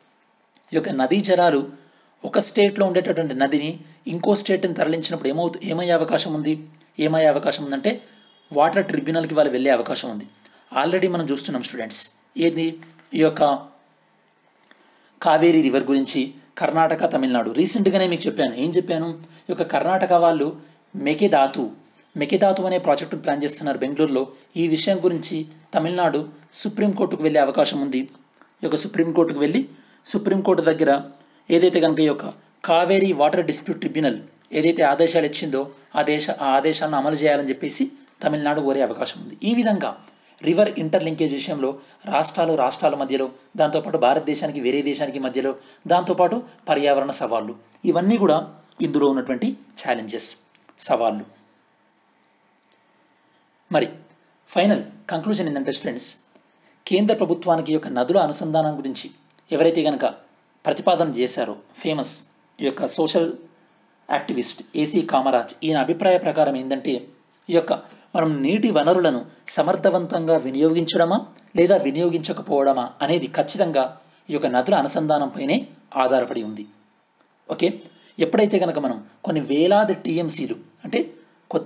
ఈ యొక్క నదీ జలాలు ఒక స్టేట్లో ఉండేటటువంటి నదిని ఇంకో స్టేట్ని తరలించినప్పుడు ఏమవుతు ఏమయ్యే అవకాశం ఉంది? ఏమయ్యే అవకాశం ఉందంటే వాటర్ ట్రిబ్యునల్కి వాళ్ళు వెళ్ళే అవకాశం ఉంది. ఆల్రెడీ మనం చూస్తున్నాం స్టూడెంట్స్, ఏది ఈ యొక్క కావేరీ రివర్ గురించి కర్ణాటక, తమిళనాడు. రీసెంట్గానే మీకు చెప్పాను, ఏం చెప్పాను, ఈ యొక్క కర్ణాటక వాళ్ళు మెకెదాతు మెకెదాతు అనే ప్రాజెక్టును ప్లాన్ చేస్తున్నారు బెంగళూరులో. ఈ విషయం గురించి తమిళనాడు సుప్రీంకోర్టుకు వెళ్ళే అవకాశం ఉంది. ఈ యొక్క సుప్రీంకోర్టుకు వెళ్ళి సుప్రీంకోర్టు దగ్గర ఏదైతే కనుక ఈ యొక్క కావేరీ వాటర్ డిస్ప్యూట్ ట్రిబ్యునల్ ఏదైతే ఆదేశాలు ఇచ్చిందో ఆ దేశ ఆ ఆదేశాలను అమలు చేయాలని చెప్పేసి తమిళనాడు కోరే అవకాశం ఉంది. ఈ విధంగా రివర్ ఇంటర్లింకేజ్ విషయంలో రాష్ట్రాలు రాష్ట్రాల మధ్యలో, దాంతోపాటు భారతదేశానికి వేరే దేశానికి మధ్యలో, దాంతోపాటు పర్యావరణ సవాళ్ళు, ఇవన్నీ కూడా ఇందులో ఉన్నటువంటి ఛాలెంజెస్, సవాళ్ళు. మరి ఫైనల్ కంక్లూజన్ ఏంటంటే స్టూడెంట్స్, కేంద్ర ప్రభుత్వానికి యొక్క నదుల అనుసంధానం గురించి ఎవరైతే కనుక ప్రతిపాదన చేశారో ఫేమస్ ఈ యొక్క సోషల్ యాక్టివిస్ట్ ఏసీ కామరాజ్, ఈయన అభిప్రాయ ప్రకారం ఏంటంటే ఈ యొక్క మనం నీటి వనరులను సమర్థవంతంగా వినియోగించడమా లేదా వినియోగించకపోవడమా అనేది ఖచ్చితంగా ఈ యొక్క నదుల అనుసంధానంపైనే ఆధారపడి ఉంది. ఓకే, ఎప్పుడైతే కనుక మనం కొన్ని వేలాది టీఎంసీలు అంటే కొద్ది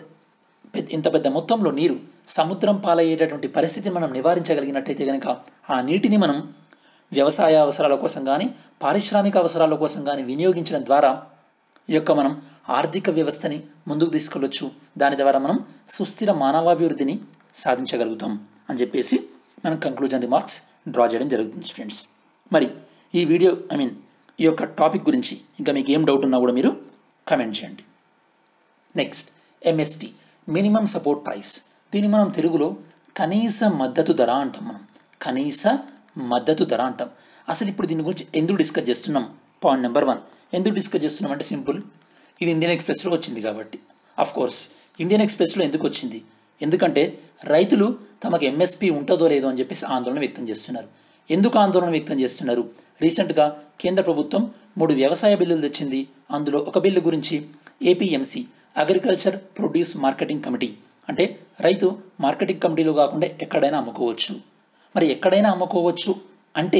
ఇంత పెద్ద మొత్తంలో నీరు సముద్రం పాలయ్యేటటువంటి పరిస్థితిని మనం నివారించగలిగినట్టయితే కనుక ఆ నీటిని మనం వ్యవసాయ అవసరాల కోసం కానీ పారిశ్రామిక అవసరాల కోసం కానీ వినియోగించడం ద్వారా ఈ యొక్క మనం ఆర్థిక వ్యవస్థని ముందుకు తీసుకెళ్ళొచ్చు. దాని ద్వారా మనం సుస్థిర మానవాభివృద్ధిని సాధించగలుగుతాం అని చెప్పేసి మనం కంక్లూజన్ రిమార్క్స్ డ్రా చేయడం జరుగుతుంది స్టూడెంట్స్. మరి ఈ వీడియో ఐ మీన్ ఈ యొక్క టాపిక్ గురించి ఇంకా మీకు ఏం డౌట్ ఉన్నా కూడా మీరు కమెంట్ చేయండి. Next, MSP minimum support price. దీన్ని మనం తెలుగులో కనీస మద్దతు ధర అంటాం. మనం కనీస మద్దతు ధర అంటాం. అసలు ఇప్పుడు దీని గురించి ఎందుకు డిస్కస్ చేస్తున్నాం? పాయింట్ నెంబర్ వన్, ఎందుకు డిస్కస్ చేస్తున్నాం అంటే సింపుల్, ఇది ఇండియన్ ఎక్స్ప్రెస్లో వచ్చింది కాబట్టి. అఫ్ కోర్స్ ఇండియన్ ఎక్స్ప్రెస్లో ఎందుకు వచ్చింది? ఎందుకంటే రైతులు తమకు ఎంఎస్పి ఉంటుందో లేదో అని చెప్పేసి ఆందోళన వ్యక్తం చేస్తున్నారు. ఎందుకు ఆందోళన వ్యక్తం చేస్తున్నారు? రీసెంట్గా కేంద్ర ప్రభుత్వం మూడు వ్యవసాయ బిల్లులు తెచ్చింది. అందులో ఒక బిల్లు గురించి APMC agriculture produce marketing committee, అంటే రైతు మార్కెటింగ్ కమిటీలో కాకుండా ఎక్కడైనా అమ్ముకోవచ్చు. మరి ఎక్కడైనా అమ్ముకోవచ్చు అంటే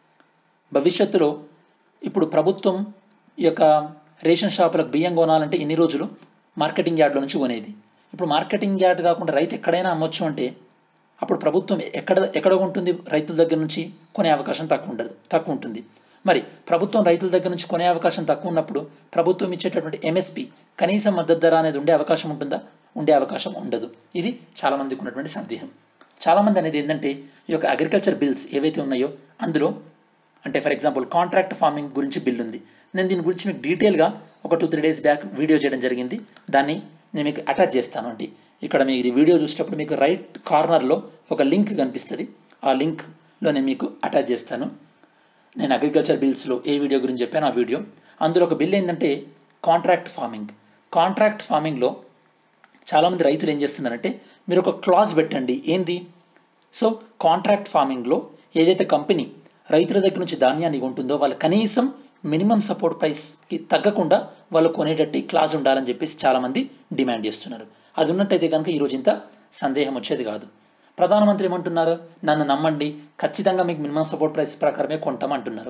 భవిష్యత్తులో ఇప్పుడు ప్రభుత్వం ఈ యొక్క రేషన్ షాపులకు బియ్యం కొనాలంటే ఎన్ని రోజులు మార్కెటింగ్ యార్డ్లో నుంచి కొనేది. ఇప్పుడు మార్కెటింగ్ యార్డ్ కాకుండా రైతు ఎక్కడైనా అమ్మొచ్చు అంటే అప్పుడు ప్రభుత్వం ఎక్కడ ఎక్కడ ఉంటుంది? రైతుల దగ్గర నుంచి కొనే అవకాశం తక్కువ ఉండదు తక్కువ ఉంటుంది. మరి ప్రభుత్వం రైతుల దగ్గర నుంచి కొనే అవకాశం తక్కువ ఉన్నప్పుడు ప్రభుత్వం ఇచ్చేటటువంటి ఎంఎస్పి కనీస మద్దతు ధర అనేది ఉండే అవకాశం ఉంటుందా? ఉండే అవకాశం ఉండదు. ఇది చాలామందికి ఉన్నటువంటి సందేహం. చాలామంది అనేది ఏంటంటే ఈ యొక్క అగ్రికల్చర్ బిల్స్ ఏవైతే ఉన్నాయో అందులో అంటే ఫర్ ఎగ్జాంపుల్ కాంట్రాక్ట్ ఫార్మింగ్ గురించి బిల్ ఉంది. నేను దీని గురించి మీకు డీటెయిల్గా ఒక two three days back video చేయడం జరిగింది. దాన్ని నేను మీకు అటాచ్ చేస్తాను అండి. ఇక్కడ మీరు ఈ వీడియో చూసేటప్పుడు మీకు రైట్ కార్నర్లో ఒక లింక్ కనిపిస్తుంది. ఆ లింక్లో నేను మీకు అటాచ్ చేస్తాను. నేను అగ్రికల్చర్ బిల్స్లో ఏ వీడియో గురించి చెప్పాను ఆ వీడియో. అందులో ఒక బిల్ ఏంటంటే కాంట్రాక్ట్ ఫార్మింగ్. కాంట్రాక్ట్ ఫార్మింగ్లో చాలామంది రైతులు ఏం చేస్తున్నారంటే మీరు ఒక క్లాజ్ పెట్టండి. ఏంది? సో కాంట్రాక్ట్ ఫార్మింగ్లో ఏదైతే కంపెనీ రైతుల దగ్గర నుంచి ధాన్యాన్ని ఉంటుందో వాళ్ళు కనీసం మినిమం సపోర్ట్ ప్రైస్కి తగ్గకుండా వాళ్ళు కొనేటట్టు క్లాజ్ ఉండాలని చెప్పేసి చాలామంది డిమాండ్ చేస్తున్నారు. అది ఉన్నట్టయితే కనుక ఈరోజు ఇంత సందేహం వచ్చేది కాదు. ప్రధానమంత్రి ఏమంటున్నారు? నన్ను నమ్మండి, ఖచ్చితంగా మీకు మినిమం సపోర్ట్ ప్రైస్ ప్రకారమే కొంటామంటున్నారు.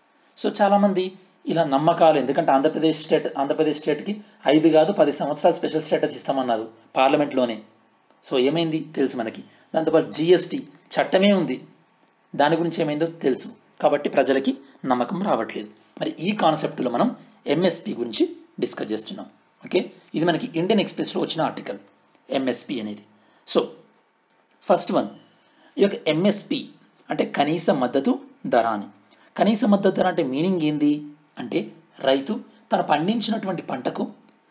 సో చాలామంది ఇలా నమ్మకాలు, ఎందుకంటే ఆంధ్రప్రదేశ్ స్టేట్ ఆంధ్రప్రదేశ్ స్టేట్కి ఐదు కాదు పది సంవత్సరాలు స్పెషల్ స్టేటస్ ఇస్తామన్నారు పార్లమెంట్లోనే. సో ఏమైంది తెలుసు మనకి. దాంతోపాటు జిఎస్టీ చట్టమే ఉంది, దాని గురించి ఏమైందో తెలుసు. కాబట్టి ప్రజలకి నమ్మకం రావట్లేదు. మరి ఈ కాన్సెప్ట్లో మనం ఎంఎస్పి గురించి డిస్కస్ చేస్తున్నాం. ఓకే, ఇది మనకి ఇండియన్ ఎక్స్ప్రెస్లో వచ్చిన ఆర్టికల్ ఎంఎస్పి అనేది. సో ఫస్ట్ వన్, ఈ యొక్క ఎంఎస్పి అంటే కనీస మద్దతు ధర అని. కనీస మద్దతు ధర అంటే మీనింగ్ ఏంది అంటే రైతు తను పండించినటువంటి పంటకు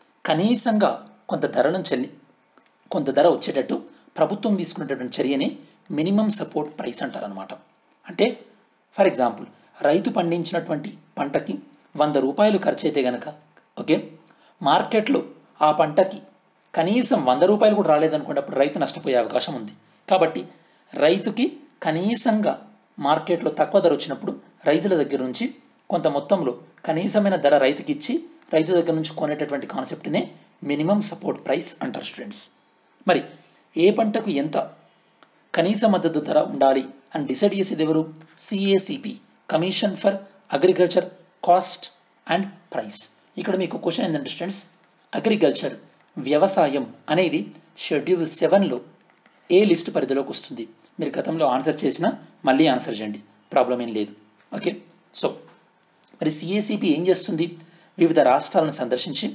కనీసంగా కొంత ధరను చెల్లి కొంత ధర వచ్చేటట్టు ప్రభుత్వం తీసుకునేటటువంటి చర్యని మినిమం సపోర్ట్ ప్రైస్ అంటారనమాట. అంటే ఫర్ ఎగ్జాంపుల్ రైతు పండించినటువంటి పంటకి వంద రూపాయలు ఖర్చు అయితే కనుక ఓకే, మార్కెట్లో ఆ పంటకి కనీసం వంద రూపాయలు కూడా రాలేదనుకోండి, అప్పుడు రైతు నష్టపోయే అవకాశం ఉంది. కాబట్టి రైతుకి కనీసంగా మార్కెట్లో తక్కువ ధర వచ్చినప్పుడు రైతుల దగ్గర నుంచి కొంత మొత్తంలో కనీసమైన ధర రైతుకి ఇచ్చి రైతు దగ్గర నుంచి కొనేటటువంటి కాన్సెప్ట్నే మినిమం సపోర్ట్ ప్రైస్ అంటారు స్టూడెంట్స్. మరి ఏ పంటకు ఎంత కనీస మద్దతు ధర ఉండాలి అని డిసైడ్ చేసేది ఎవరు? CACP, commission for agriculture cost and price. ఇక్కడ మీకు క్వశ్చన్ ఏంటంటే స్టూడెంట్స్, అగ్రికల్చర్ వ్యవసాయం అనేది షెడ్యూల్ సెవెన్లో ఏ లిస్ట్ పరిధిలోకి వస్తుంది? మీరు గతంలో ఆన్సర్ చేసినా మళ్ళీ ఆన్సర్ చేయండి, ప్రాబ్లం ఏం లేదు. ఓకే, సో మరి సిఏసిపి ఏం చేస్తుంది? వివిధ రాష్ట్రాలను సందర్శించి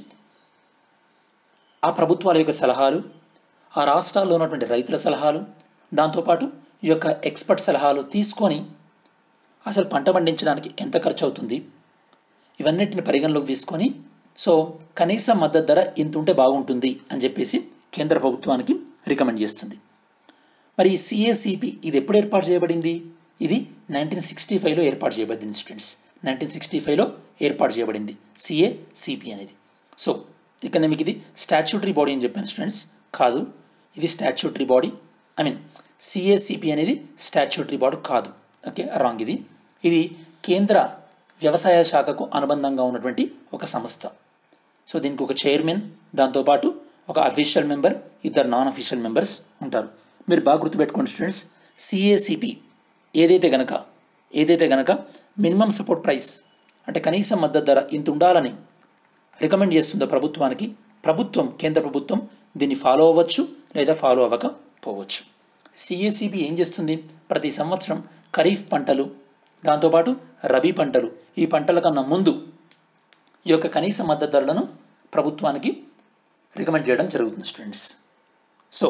ఆ ప్రభుత్వాల యొక్క సలహాలు, ఆ రాష్ట్రాల్లో ఉన్నటువంటి రైతుల సలహాలు, దాంతోపాటు ఈ యొక్క ఎక్స్పర్ట్ సలహాలు తీసుకొని అసలు పంట పండించడానికి ఎంత ఖర్చు అవుతుంది ఇవన్నిటిని పరిగణలోకి తీసుకొని సో కనీస మద్దతు ధర ఇంత ఉంటే బాగుంటుంది అని చెప్పేసి కేంద్ర ప్రభుత్వానికి రికమెండ్ చేస్తుంది. మరి ఈ సిఏసిపి ఇది ఎప్పుడు ఏర్పాటు చేయబడింది? ఇది నైన్టీన్ సిక్స్టీ ఫైవ్లో ఏర్పాటు చేయబడింది స్టూడెంట్స్. నైన్టీన్ సిక్స్టీ ఫైవ్లో ఏర్పాటు చేయబడింది సిఏసిపి అనేది. సో ఇక్కడ నేను మీకు ఇది స్టాచ్యూటరీ బాడీ అని చెప్పాను స్టూడెంట్స్, కాదు, ఇది statutory body, I mean CACP అనేది స్టాచ్యూటరీ బాడీ కాదు. Okay, wrong. ఇది ఇది కేంద్ర వ్యవసాయ శాఖకు అనుబంధంగా ఉన్నటువంటి ఒక సంస్థ. సో దీనికి ఒక చైర్మన్, దాంతోపాటు ఒక అఫీషియల్ మెంబర్, ఇద్దరు నాన్ అఫీషియల్ మెంబర్స్ ఉంటారు. మీరు బాగా గుర్తుపెట్టుకోండి స్టూడెంట్స్, సిఏసిపి ఏదైతే గనక ఏదైతే గనక మినిమం సపోర్ట్ ప్రైస్ అంటే కనీస మద్దతు ధర ఇంత ఉండాలని రికమెండ్ చేస్తుందో ప్రభుత్వానికి, ప్రభుత్వం కేంద్ర ప్రభుత్వం దీన్ని ఫాలో అవ్వచ్చు లేదా ఫాలో అవ్వకపోవచ్చు. సిఏసిబి ఏం చేస్తుంది? ప్రతి సంవత్సరం ఖరీఫ్ పంటలు, దాంతోపాటు రబీ పంటలు, ఈ పంటల కన్నా ముందు ఈ యొక్క కనీస మద్దతు ధరలను ప్రభుత్వానికి రికమెండ్ చేయడం జరుగుతుంది స్టూడెంట్స్. సో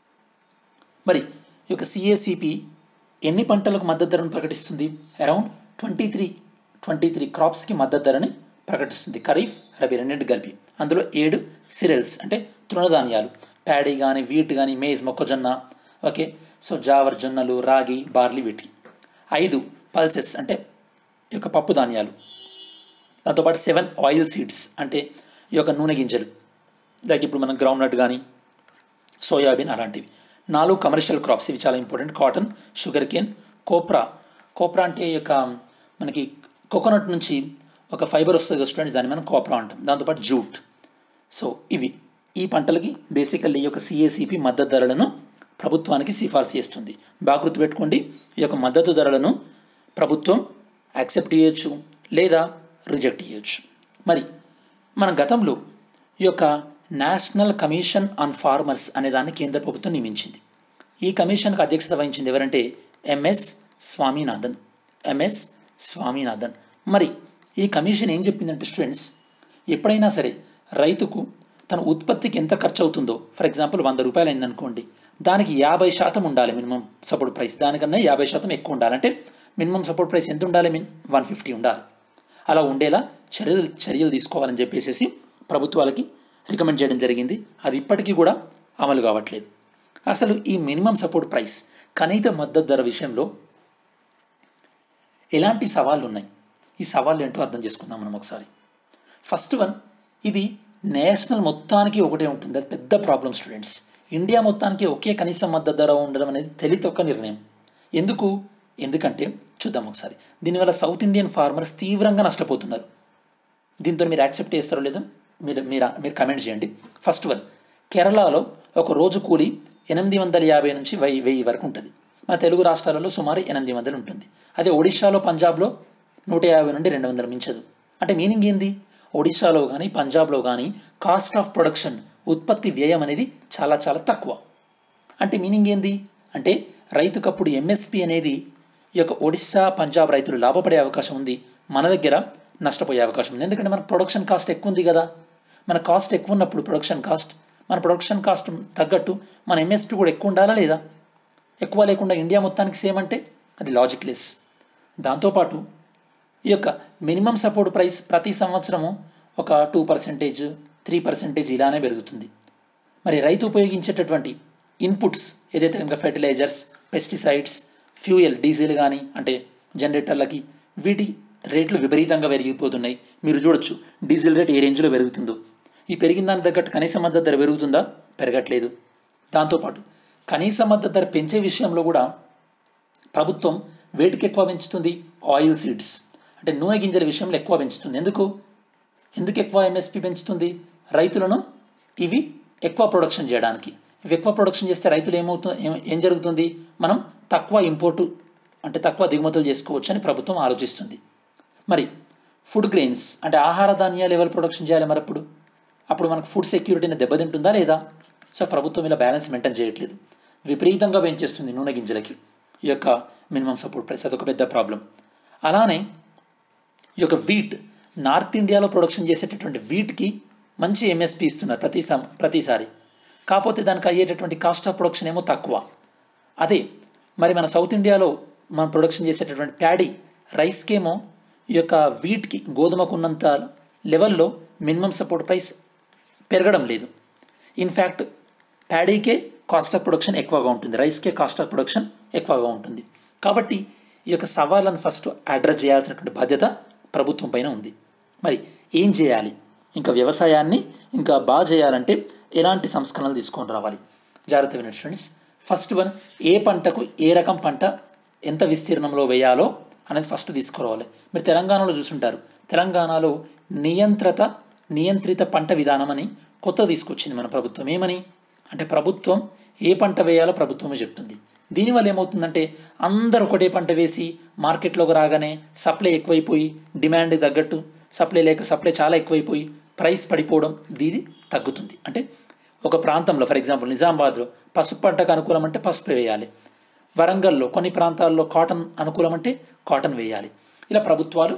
మరి ఈ యొక్క సిఏసిపి ఎన్ని పంటలకు మద్దతు ధరను ప్రకటిస్తుంది? Around twenty three twenty three క్రాప్స్కి మద్దతు ధరని ప్రకటిస్తుంది, ఖరీఫ్ రబీ రెండింటి కలిపి. అందులో ఏడు సిరియల్స్ అంటే తృణధాన్యాలు, ప్యాడీ కానీ, వీట్ కానీ, మేజ్ మొక్కజొన్న, ఓకే, సో జావర్ జొన్నలు, రాగి, బార్లీ, వీటి. ఐదు పల్సెస్ అంటే ఈ యొక్క పప్పు ధాన్యాలు, దాంతోపాటు సెవెన్ ఆయిల్ సీడ్స్ అంటే ఈ యొక్క నూనె గింజలు, లైక్ ఇప్పుడు మనం గ్రౌండ్నట్ కానీ, సోయాబీన్ అలాంటివి. నాలుగు కమర్షియల్ క్రాప్స్, ఇవి చాలా important, cotton, sugar cane, copra. Copra అంటే ఈ యొక్క మనకి కోకోనట్ నుంచి ఒక ఫైబర్ వస్తుంది స్టూడెంట్స్, దాన్ని మనం కోప్రా అంటాం. దాంతోపాటు జూట్. సో ఇవి ఈ పంటలకి బేసికల్లీ ఈ యొక్క సిఏసిపి మద్దతు ధరలను ప్రభుత్వానికి సిఫార్సు చేస్తుంది. బాగా గుర్తుపెట్టుకోండి, ఈ యొక్క మద్దతు ధరలను ప్రభుత్వం యాక్సెప్ట్ చేయొచ్చు లేదా రిజెక్ట్ చేయొచ్చు. మరి మన గతంలో ఈ యొక్క నేషనల్ కమిషన్ ఆన్ ఫార్మర్స్ అనే దాన్ని కేంద్ర ప్రభుత్వం నియమించింది. ఈ కమిషన్కి అధ్యక్షత వహించింది ఎవరంటే ఎంఎస్ స్వామినాథన్. ఎంఎస్ స్వామినాథన్. మరి ఈ కమిషన్ ఏం చెప్పిందంటే స్టూడెంట్స్, ఎప్పుడైనా సరే రైతుకు తన ఉత్పత్తికి ఎంత ఖర్చు అవుతుందో, ఫర్ ఎగ్జాంపుల్ వంద రూపాయలు అయిందనుకోండి, దానికి యాభై శాతం ఉండాలి మినిమం సపోర్ట్ ప్రైస్, దానికన్నా యాభై శాతం ఎక్కువ ఉండాలంటే మినిమం సపోర్ట్ ప్రైస్ ఎంత ఉండాలి? మిన్ వన్ ఫిఫ్టీ ఉండాలి. అలా ఉండేలా చర్యలు చర్యలు తీసుకోవాలని చెప్పేసి ప్రభుత్వాలకి రికమెండ్ చేయడం జరిగింది. అది ఇప్పటికీ కూడా అమలు కావట్లేదు. అసలు ఈ మినిమం సపోర్ట్ ప్రైస్, కనీస మద్దతు ధర విషయంలో ఎలాంటి సవాళ్ళు ఉన్నాయి? ఈ సవాళ్ళు ఏంటో అర్థం చేసుకుందాం మనం ఒకసారి. ఫస్ట్ వన్, ఇది నేషనల్ మొత్తానికి ఒకటే ఉంటుంది, అది పెద్ద ప్రాబ్లం స్టూడెంట్స్. ఇండియా మొత్తానికి ఒకే కనీస మద్దతు ధర ఉండడం అనేది తెలియతొక్క నిర్ణయం. ఎందుకు? ఎందుకంటే చూద్దాం ఒకసారి. దీనివల్ల సౌత్ ఇండియన్ ఫార్మర్స్ తీవ్రంగా నష్టపోతున్నారు. దీంతో మీరు యాక్సెప్ట్ చేస్తారో లేదో మీరు మీరు మీరు కమెంట్ చేయండి. ఫస్ట్ వన్, కేరళలో ఒక రోజు కూలి ఎనిమిది వందల యాభై నుంచి వెయ్యి వెయ్యి వరకు ఉంటుంది. మన తెలుగు రాష్ట్రాలలో సుమారు ఎనిమిది వందలు ఉంటుంది. అదే ఒడిశాలో, పంజాబ్లో నూట యాభై నుండి రెండు వందలు మించదు. అంటే మీనింగ్ ఏంది? ఒడిశాలో కానీ పంజాబ్లో కానీ కాస్ట్ ఆఫ్ ప్రొడక్షన్, ఉత్పత్తి వ్యయం అనేది చాలా చాలా తక్కువ. అంటే మీనింగ్ ఏంది అంటే రైతుకు అప్పుడు ఎంఎస్పి అనేది ఈ యొక్క ఒడిశా పంజాబ్ రైతులు లాభపడే అవకాశం ఉంది, మన దగ్గర నష్టపోయే అవకాశం ఉంది. ఎందుకంటే మన ప్రొడక్షన్ కాస్ట్ ఎక్కువ ఉంది కదా. మన కాస్ట్ ఎక్కువ ఉన్నప్పుడు ప్రొడక్షన్ కాస్ట్ మన ప్రొడక్షన్ కాస్ట్ తగ్గట్టు మన ఎంఎస్పి కూడా ఎక్కువ ఉండాలా లేదా? ఎక్కువ లేకుండా ఇండియా మొత్తానికి సేమ్ అంటే అది లాజిక్ లెస్. దాంతోపాటు ఈ యొక్క మినిమం సపోర్ట్ ప్రైస్ ప్రతి సంవత్సరము ఒక టూ పర్సెంటేజ్ త్రీ పర్సెంటేజ్ ఇలానే పెరుగుతుంది. మరి రైతు ఉపయోగించేటటువంటి ఇన్పుట్స్ ఏదైతే కనుక ఫెర్టిలైజర్స్, పెస్టిసైడ్స్, ఫ్యూయల్, డీజిల్ కానీ అంటే జనరేటర్లకి, వీటి రేట్లు విపరీతంగా పెరిగిపోతున్నాయి. మీరు చూడొచ్చు డీజిల్ రేట్ ఏ రేంజ్లో పెరుగుతుందో. ఈ పెరిగిన దానికి తగ్గట్టు కనీస మద్దతు ధర పెరుగుతుందా? పెరగట్లేదు. దాంతోపాటు కనీస మద్దతు ధర పెంచే విషయంలో కూడా ప్రభుత్వం వేటికి ఎక్కువ పెంచుతుంది? ఆయిల్ సీడ్స్ అంటే నూనె గింజల విషయంలో ఎక్కువ పెంచుతుంది. ఎందుకు ఎందుకు ఎక్కువ ఎంఎస్పి పెంచుతుంది? రైతులను ఇవి ఎక్కువ ప్రొడక్షన్ చేయడానికి. ఇవి ఎక్కువ ప్రొడక్షన్ చేస్తే రైతులు ఏమవుతుంది ఏం జరుగుతుంది? మనం తక్కువ ఇంపోర్టు అంటే తక్కువ దిగుమతులు చేసుకోవచ్చు అని ప్రభుత్వం ఆలోచిస్తుంది. మరి ఫుడ్ గ్రెయిన్స్ అంటే ఆహార ధాన్యాలు ఎవరు ప్రొడక్షన్ చేయాలి? మరి అప్పుడు అప్పుడు మనకు ఫుడ్ సెక్యూరిటీని దెబ్బతింటుందా లేదా? సో ప్రభుత్వం ఇలా బ్యాలెన్స్ మెయింటైన్ చేయట్లేదు, విపరీతంగా పెంచేస్తుంది నూనె గింజలకి ఈ యొక్క మినిమం సపోర్ట్ ప్రైస్, అదొక పెద్ద ప్రాబ్లం. అలానే ఈ యొక్క వీట్, నార్త్ ఇండియాలో ప్రొడక్షన్ చేసేటటువంటి వీట్కి మంచి ఎంఎస్పి ఇస్తున్నారు ప్రతి సం ప్రతిసారి కాకపోతే దానికి అయ్యేటటువంటి కాస్ట్ ఆఫ్ ప్రొడక్షన్ ఏమో తక్కువ. అదే మరి మన సౌత్ ఇండియాలో మనం ప్రొడక్షన్ చేసేటటువంటి ప్యాడీ రైస్కేమో ఈ యొక్క వీట్కి గోధుమకు ఉన్నంత లెవెల్లో మినిమం సపోర్ట్ ప్రైస్ పెరగడం లేదు. ఇన్ఫ్యాక్ట్ ప్యాడీకే కాస్ట్ ఆఫ్ ప్రొడక్షన్ ఎక్కువగా ఉంటుంది, రైస్కే కాస్ట్ ఆఫ్ ప్రొడక్షన్ ఎక్కువగా ఉంటుంది. కాబట్టి ఈ యొక్క సవాళ్ళను ఫస్ట్ అడ్రస్ చేయాల్సినటువంటి బాధ్యత ప్రభుత్వం పైన ఉంది. మరి ఏం చేయాలి? ఇంకా వ్యవసాయాన్ని ఇంకా బాగా చేయాలంటే ఎలాంటి సంస్కరణలు తీసుకొని రావాలి? జాగ్రత్త వినండి స్టూడెంట్స్. ఫస్ట్ వన్, ఏ పంటకు ఏ రకం పంట ఎంత విస్తీర్ణంలో వేయాలో అనేది ఫస్ట్ తీసుకురావాలి. మీరు తెలంగాణలో చూసుంటారు, తెలంగాణలో నియంత్రిత నియంత్రిత పంట విధానం అని కొత్త తీసుకొచ్చింది మన ప్రభుత్వం. ఏమని అంటే ప్రభుత్వం ఏ పంట వేయాలో ప్రభుత్వమే చెప్తుంది. దీనివల్ల ఏమవుతుందంటే అందరూ ఒకటే పంట వేసి మార్కెట్లోకి రాగానే సప్లై ఎక్కువైపోయి, డిమాండ్ తగ్గట్టు సప్లై లేక సప్లై చాలా ఎక్కువైపోయి ప్రైస్ పడిపోవడం, దీని తగ్గుతుంది. అంటే ఒక ప్రాంతంలో ఫర్ ఎగ్జాంపుల్ నిజామాబాద్లో పసుపు పంటకు అనుకూలం అంటే పసుపు వేయాలి, వరంగల్లో కొన్ని ప్రాంతాల్లో కాటన్ అనుకూలం అంటే కాటన్ వేయాలి. ఇలా ప్రభుత్వాలు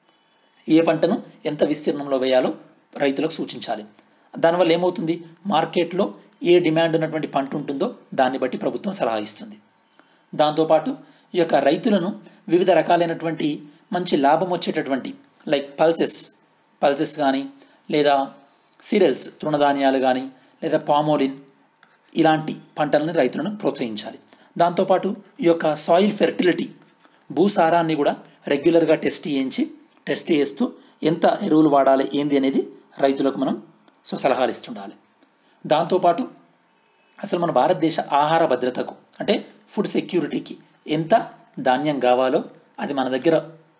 ఏ పంటను ఎంత విస్తీర్ణంలో వేయాలో రైతులకు సూచించాలి. దానివల్ల ఏమవుతుంది, మార్కెట్లో ఏ డిమాండ్ ఉన్నటువంటి పంట ఉంటుందో దాన్ని బట్టి ప్రభుత్వం సలహా ఇస్తుంది. దాంతోపాటు ఈ యొక్క రైతులను వివిధ రకాలైనటువంటి మంచి లాభం వచ్చేటటువంటి లైక్ పల్సెస్ పల్సెస్ కానీ లేదా సీరియల్స్ తృణధాన్యాలు కానీ లేదా పామోలిన్ ఇలాంటి పంటలను రైతులను ప్రోత్సహించాలి. దాంతోపాటు ఈ యొక్క సాయిల్ ఫెర్టిలిటీ భూసారాన్ని కూడా రెగ్యులర్గా టెస్ట్ చేయించి టెస్ట్ చేస్తూ ఎంత ఎరువులు వాడాలి ఏంది అనేది రైతులకు మనం సో సలహాలు ఇస్తుండాలి. దాంతోపాటు అసలు మన భారతదేశ ఆహార భద్రతకు అంటే ఫుడ్ సెక్యూరిటీకి ఎంత ధాన్యం కావాలో అది మన దగ్గర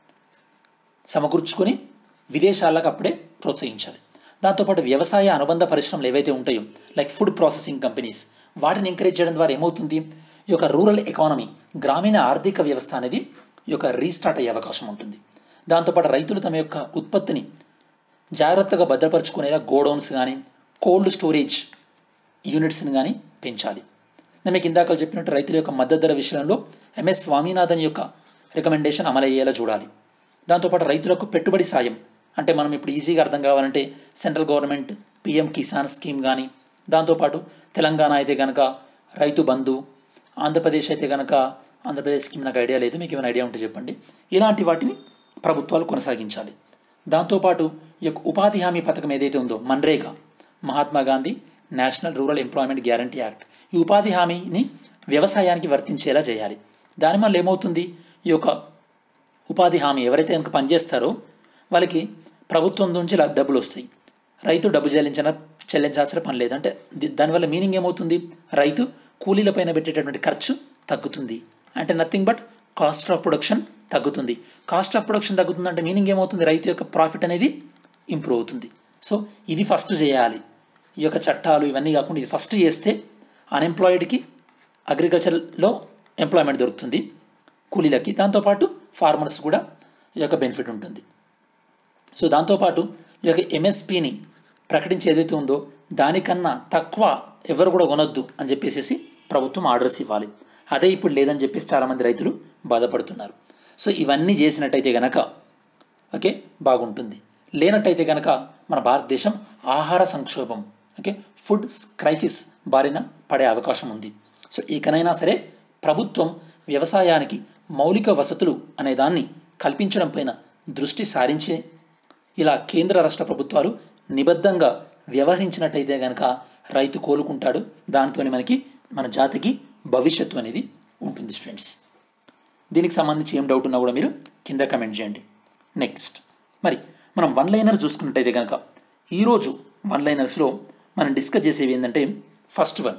సమకూర్చుకొని విదేశాలకు అప్పుడే ప్రోత్సహించాలి. దాంతోపాటు వ్యవసాయ అనుబంధ పరిశ్రమలు ఏవైతే ఉంటాయో లైక్ ఫుడ్ ప్రాసెసింగ్ కంపెనీస్, వాటిని ఎంకరేజ్ చేయడం ద్వారా ఏమవుతుంది, ఈ యొక్క రూరల్ ఎకానమీ గ్రామీణ ఆర్థిక వ్యవస్థ అనేది ఈ యొక్క రీస్టార్ట్ అయ్యే అవకాశం ఉంటుంది. దాంతోపాటు రైతులు తమ యొక్క ఉత్పత్తిని జాగ్రత్తగా భద్రపరుచుకునేలా గోడౌన్స్ కానీ కోల్డ్ స్టోరేజ్ యూనిట్స్ని కానీ పెంచాలి. నేను మీకు ఇందాక చెప్పినట్టు రైతుల యొక్క మద్దతు ధర విషయంలో ఎంఎస్ స్వామినాథన్ యొక్క రికమెండేషన్ అమలయ్యేలా చూడాలి. దాంతోపాటు రైతులకు పెట్టుబడి సాయం అంటే మనం ఇప్పుడు ఈజీగా అర్థం కావాలంటే central government PM Kisan scheme కానీ, దాంతోపాటు తెలంగాణ అయితే కనుక రైతు బంధు, ఆంధ్రప్రదేశ్ అయితే కనుక ఆంధ్రప్రదేశ్ స్కీమ్ నాకు ఐడియా లేదు, మీకు ఏమైనా ఐడియా ఉంటే చెప్పండి. ఇలాంటి వాటిని ప్రభుత్వాలు కొనసాగించాలి. దాంతోపాటు ఈ యొక్క ఉపాధి హామీ పథకం ఏదైతే ఉందో MNREGA, Mahatma Gandhi national rural employment guarantee act, ఈ ఉపాధి హామీని వ్యవసాయానికి వర్తించేలా చేయాలి. దానివల్ల ఏమవుతుంది, ఈ యొక్క ఉపాధి హామీ ఎవరైతే కనుక పనిచేస్తారో వాళ్ళకి ప్రభుత్వం నుంచి డబ్బులు వస్తాయి, రైతు డబ్బు చెల్లించిన చెల్లించాల్సిన పని లేదు. అంటే దానివల్ల మీనింగ్ ఏమవుతుంది, రైతు కూలీలపైన పెట్టేటటువంటి ఖర్చు తగ్గుతుంది. అంటే nothing but cost of production తగ్గుతుంది. కాస్ట్ ఆఫ్ ప్రొడక్షన్ తగ్గుతుంది అంటే మీనింగ్ ఏమవుతుంది, రైతు యొక్క ప్రాఫిట్ అనేది ఇంప్రూవ్ అవుతుంది. సో ఇది ఫస్ట్ చేయాలి. ఈ యొక్క చట్టాలు ఇవన్నీ కాకుండా ఇది ఫస్ట్ చేస్తే అన్ఎంప్లాయిడ్కి అగ్రికల్చర్లో ఎంప్లాయ్మెంట్ దొరుకుతుంది కూలీలకి, దాంతోపాటు ఫార్మర్స్ కూడా ఈ యొక్క బెనిఫిట్ ఉంటుంది. సో దాంతోపాటు ఈ యొక్క ఎంఎస్పిని ప్రకటించి ఏదైతే ఉందో దానికన్నా తక్కువ ఎవరు కూడా కొనొద్దు అని చెప్పేసి ప్రభుత్వం ఆర్డర్స్ ఇవ్వాలి. అదే ఇప్పుడు లేదని చెప్పేసి చాలామంది రైతులు బాధపడుతున్నారు. సో ఇవన్నీ చేసినట్టయితే కనుక ఓకే బాగుంటుంది. లేనట్టయితే కనుక మన భారతదేశం ఆహార సంక్షోభం ఓకే ఫుడ్ క్రైసిస్ బారిన పడే అవకాశం ఉంది. సో ఇకనైనా సరే ప్రభుత్వం వ్యవసాయానికి మౌలిక వసతులు అనే దాన్ని కల్పించడం పైన దృష్టి సారించి ఇలా కేంద్ర రాష్ట్ర ప్రభుత్వాలు నిబద్ధంగా వ్యవహరించినట్టయితే కనుక రైతు కోలుకుంటాడు. దానితో మనకి మన జాతికి భవిష్యత్తు అనేది ఉంటుంది స్టూడెంట్స్. దీనికి సంబంధించి ఏం డౌట్ ఉన్నా కూడా మీరు కింద కమెంట్ చేయండి. నెక్స్ట్ మరి మనం వన్ లైనర్ చూసుకున్నట్టయితే కనుక ఈరోజు వన్ లైనర్స్లో మనం డిస్కస్ చేసేవి ఏంటంటే ఫస్ట్ వన్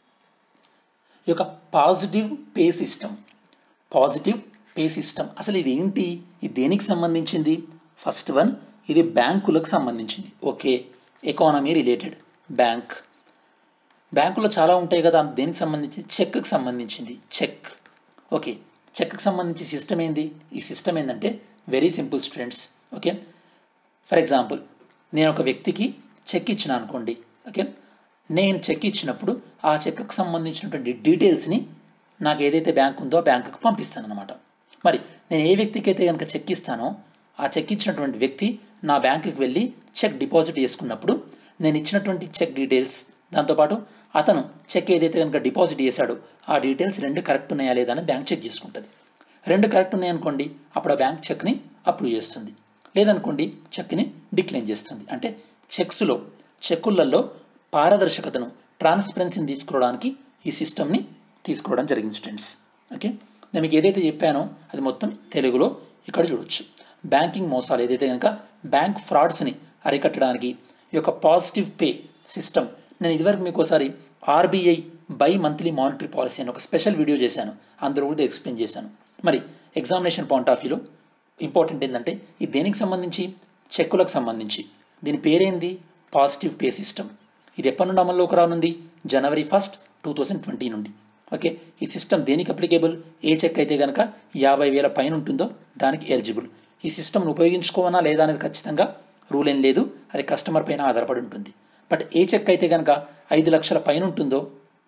ఈ యొక్క positive pay system. Positive pay system అసలు ఇది ఏంటి, ఇది దేనికి సంబంధించింది? ఫస్ట్ వన్ ఇది బ్యాంకులకు సంబంధించింది. ఓకే ఎకానమీ రిలేటెడ్ బ్యాంక్ బ్యాంకులో చాలా ఉంటాయి కదా, దేనికి సంబంధించి చెక్కి సంబంధించింది. చెక్ ఓకే చెక్కి సంబంధించి సిస్టమ్ ఏంది? ఈ సిస్టమ్ ఏంటంటే very simple students. Okay for example నేను ఒక వ్యక్తికి చెక్ ఇచ్చిన అనుకోండి. ఓకే, నేను చెక్ ఇచ్చినప్పుడు ఆ చెక్కు సంబంధించినటువంటి డీటెయిల్స్ని నాకు ఏదైతే బ్యాంక్ ఉందో ఆ బ్యాంకుకు పంపిస్తాను అనమాట. మరి నేను ఏ వ్యక్తికి అయితే కనుక చెక్ ఇస్తానో ఆ చెక్ ఇచ్చినటువంటి వ్యక్తి నా బ్యాంకుకి వెళ్ళి చెక్ డిపాజిట్ చేసుకున్నప్పుడు నేను ఇచ్చినటువంటి చెక్ డీటెయిల్స్, దాంతోపాటు అతను చెక్ ఏదైతే కనుక డిపాజిట్ చేశాడో ఆ డీటెయిల్స్ రెండు కరెక్ట్ ఉన్నాయా లేదా అని బ్యాంక్ చెక్ చేసుకుంటుంది. రెండు కరెక్ట్ ఉన్నాయనుకోండి, అప్పుడు ఆ బ్యాంక్ చెక్ని అప్రూవ్ చేస్తుంది. లేదనుకోండి చెక్ని డిక్లైన్ చేస్తుంది. అంటే చెక్స్లో చెక్కులలో పారదర్శకతను, ట్రాన్స్పరెన్సీని తీసుకురావడానికి ఈ సిస్టమ్ని తీసుకోవడం జరిగింది స్టూడెంట్స్. ఓకే, నేను మీకు ఏదైతే చెప్పానో అది మొత్తం తెలుగులో ఇక్కడ చూడొచ్చు. బ్యాంకింగ్ మోసాలు ఏదైతే కనుక బ్యాంక్ ఫ్రాడ్స్ని అరికట్టడానికి ఈ యొక్క పాజిటివ్ పే సిస్టమ్, నేను ఇదివరకు మీకు ఒకసారి RBI bi monthly monetary policy అని ఒక స్పెషల్ వీడియో చేశాను, అందులో కూడా ఎక్స్ప్లెయిన్ చేశాను. మరి ఎగ్జామినేషన్ పాయింట్ ఆఫ్ వ్యూలో ఇంపార్టెంట్ ఏంటంటే ఇది దేనికి సంబంధించి, చెక్కులకు సంబంధించి. దీని పేరేంది, పాజిటివ్ పే సిస్టమ్. ఇది ఎప్పటి నుండి అమల్లోకి రానుంది, January first two thousand twenty నుండి. ఓకే, ఈ సిస్టమ్ దేనికి అప్లికేబుల్, ఏ చెక్ అయితే కనుక యాభై వేల పైన ఉంటుందో దానికి ఎలిజిబుల్. ఈ సిస్టమ్ను ఉపయోగించుకోవాలా లేదా అనేది ఖచ్చితంగా రూల్ ఏం లేదు, అది కస్టమర్ పైన ఆధారపడి ఉంటుంది. బట్ ఏ చెక్ అయితే కనుక ఐదు లక్షల పైన ఉంటుందో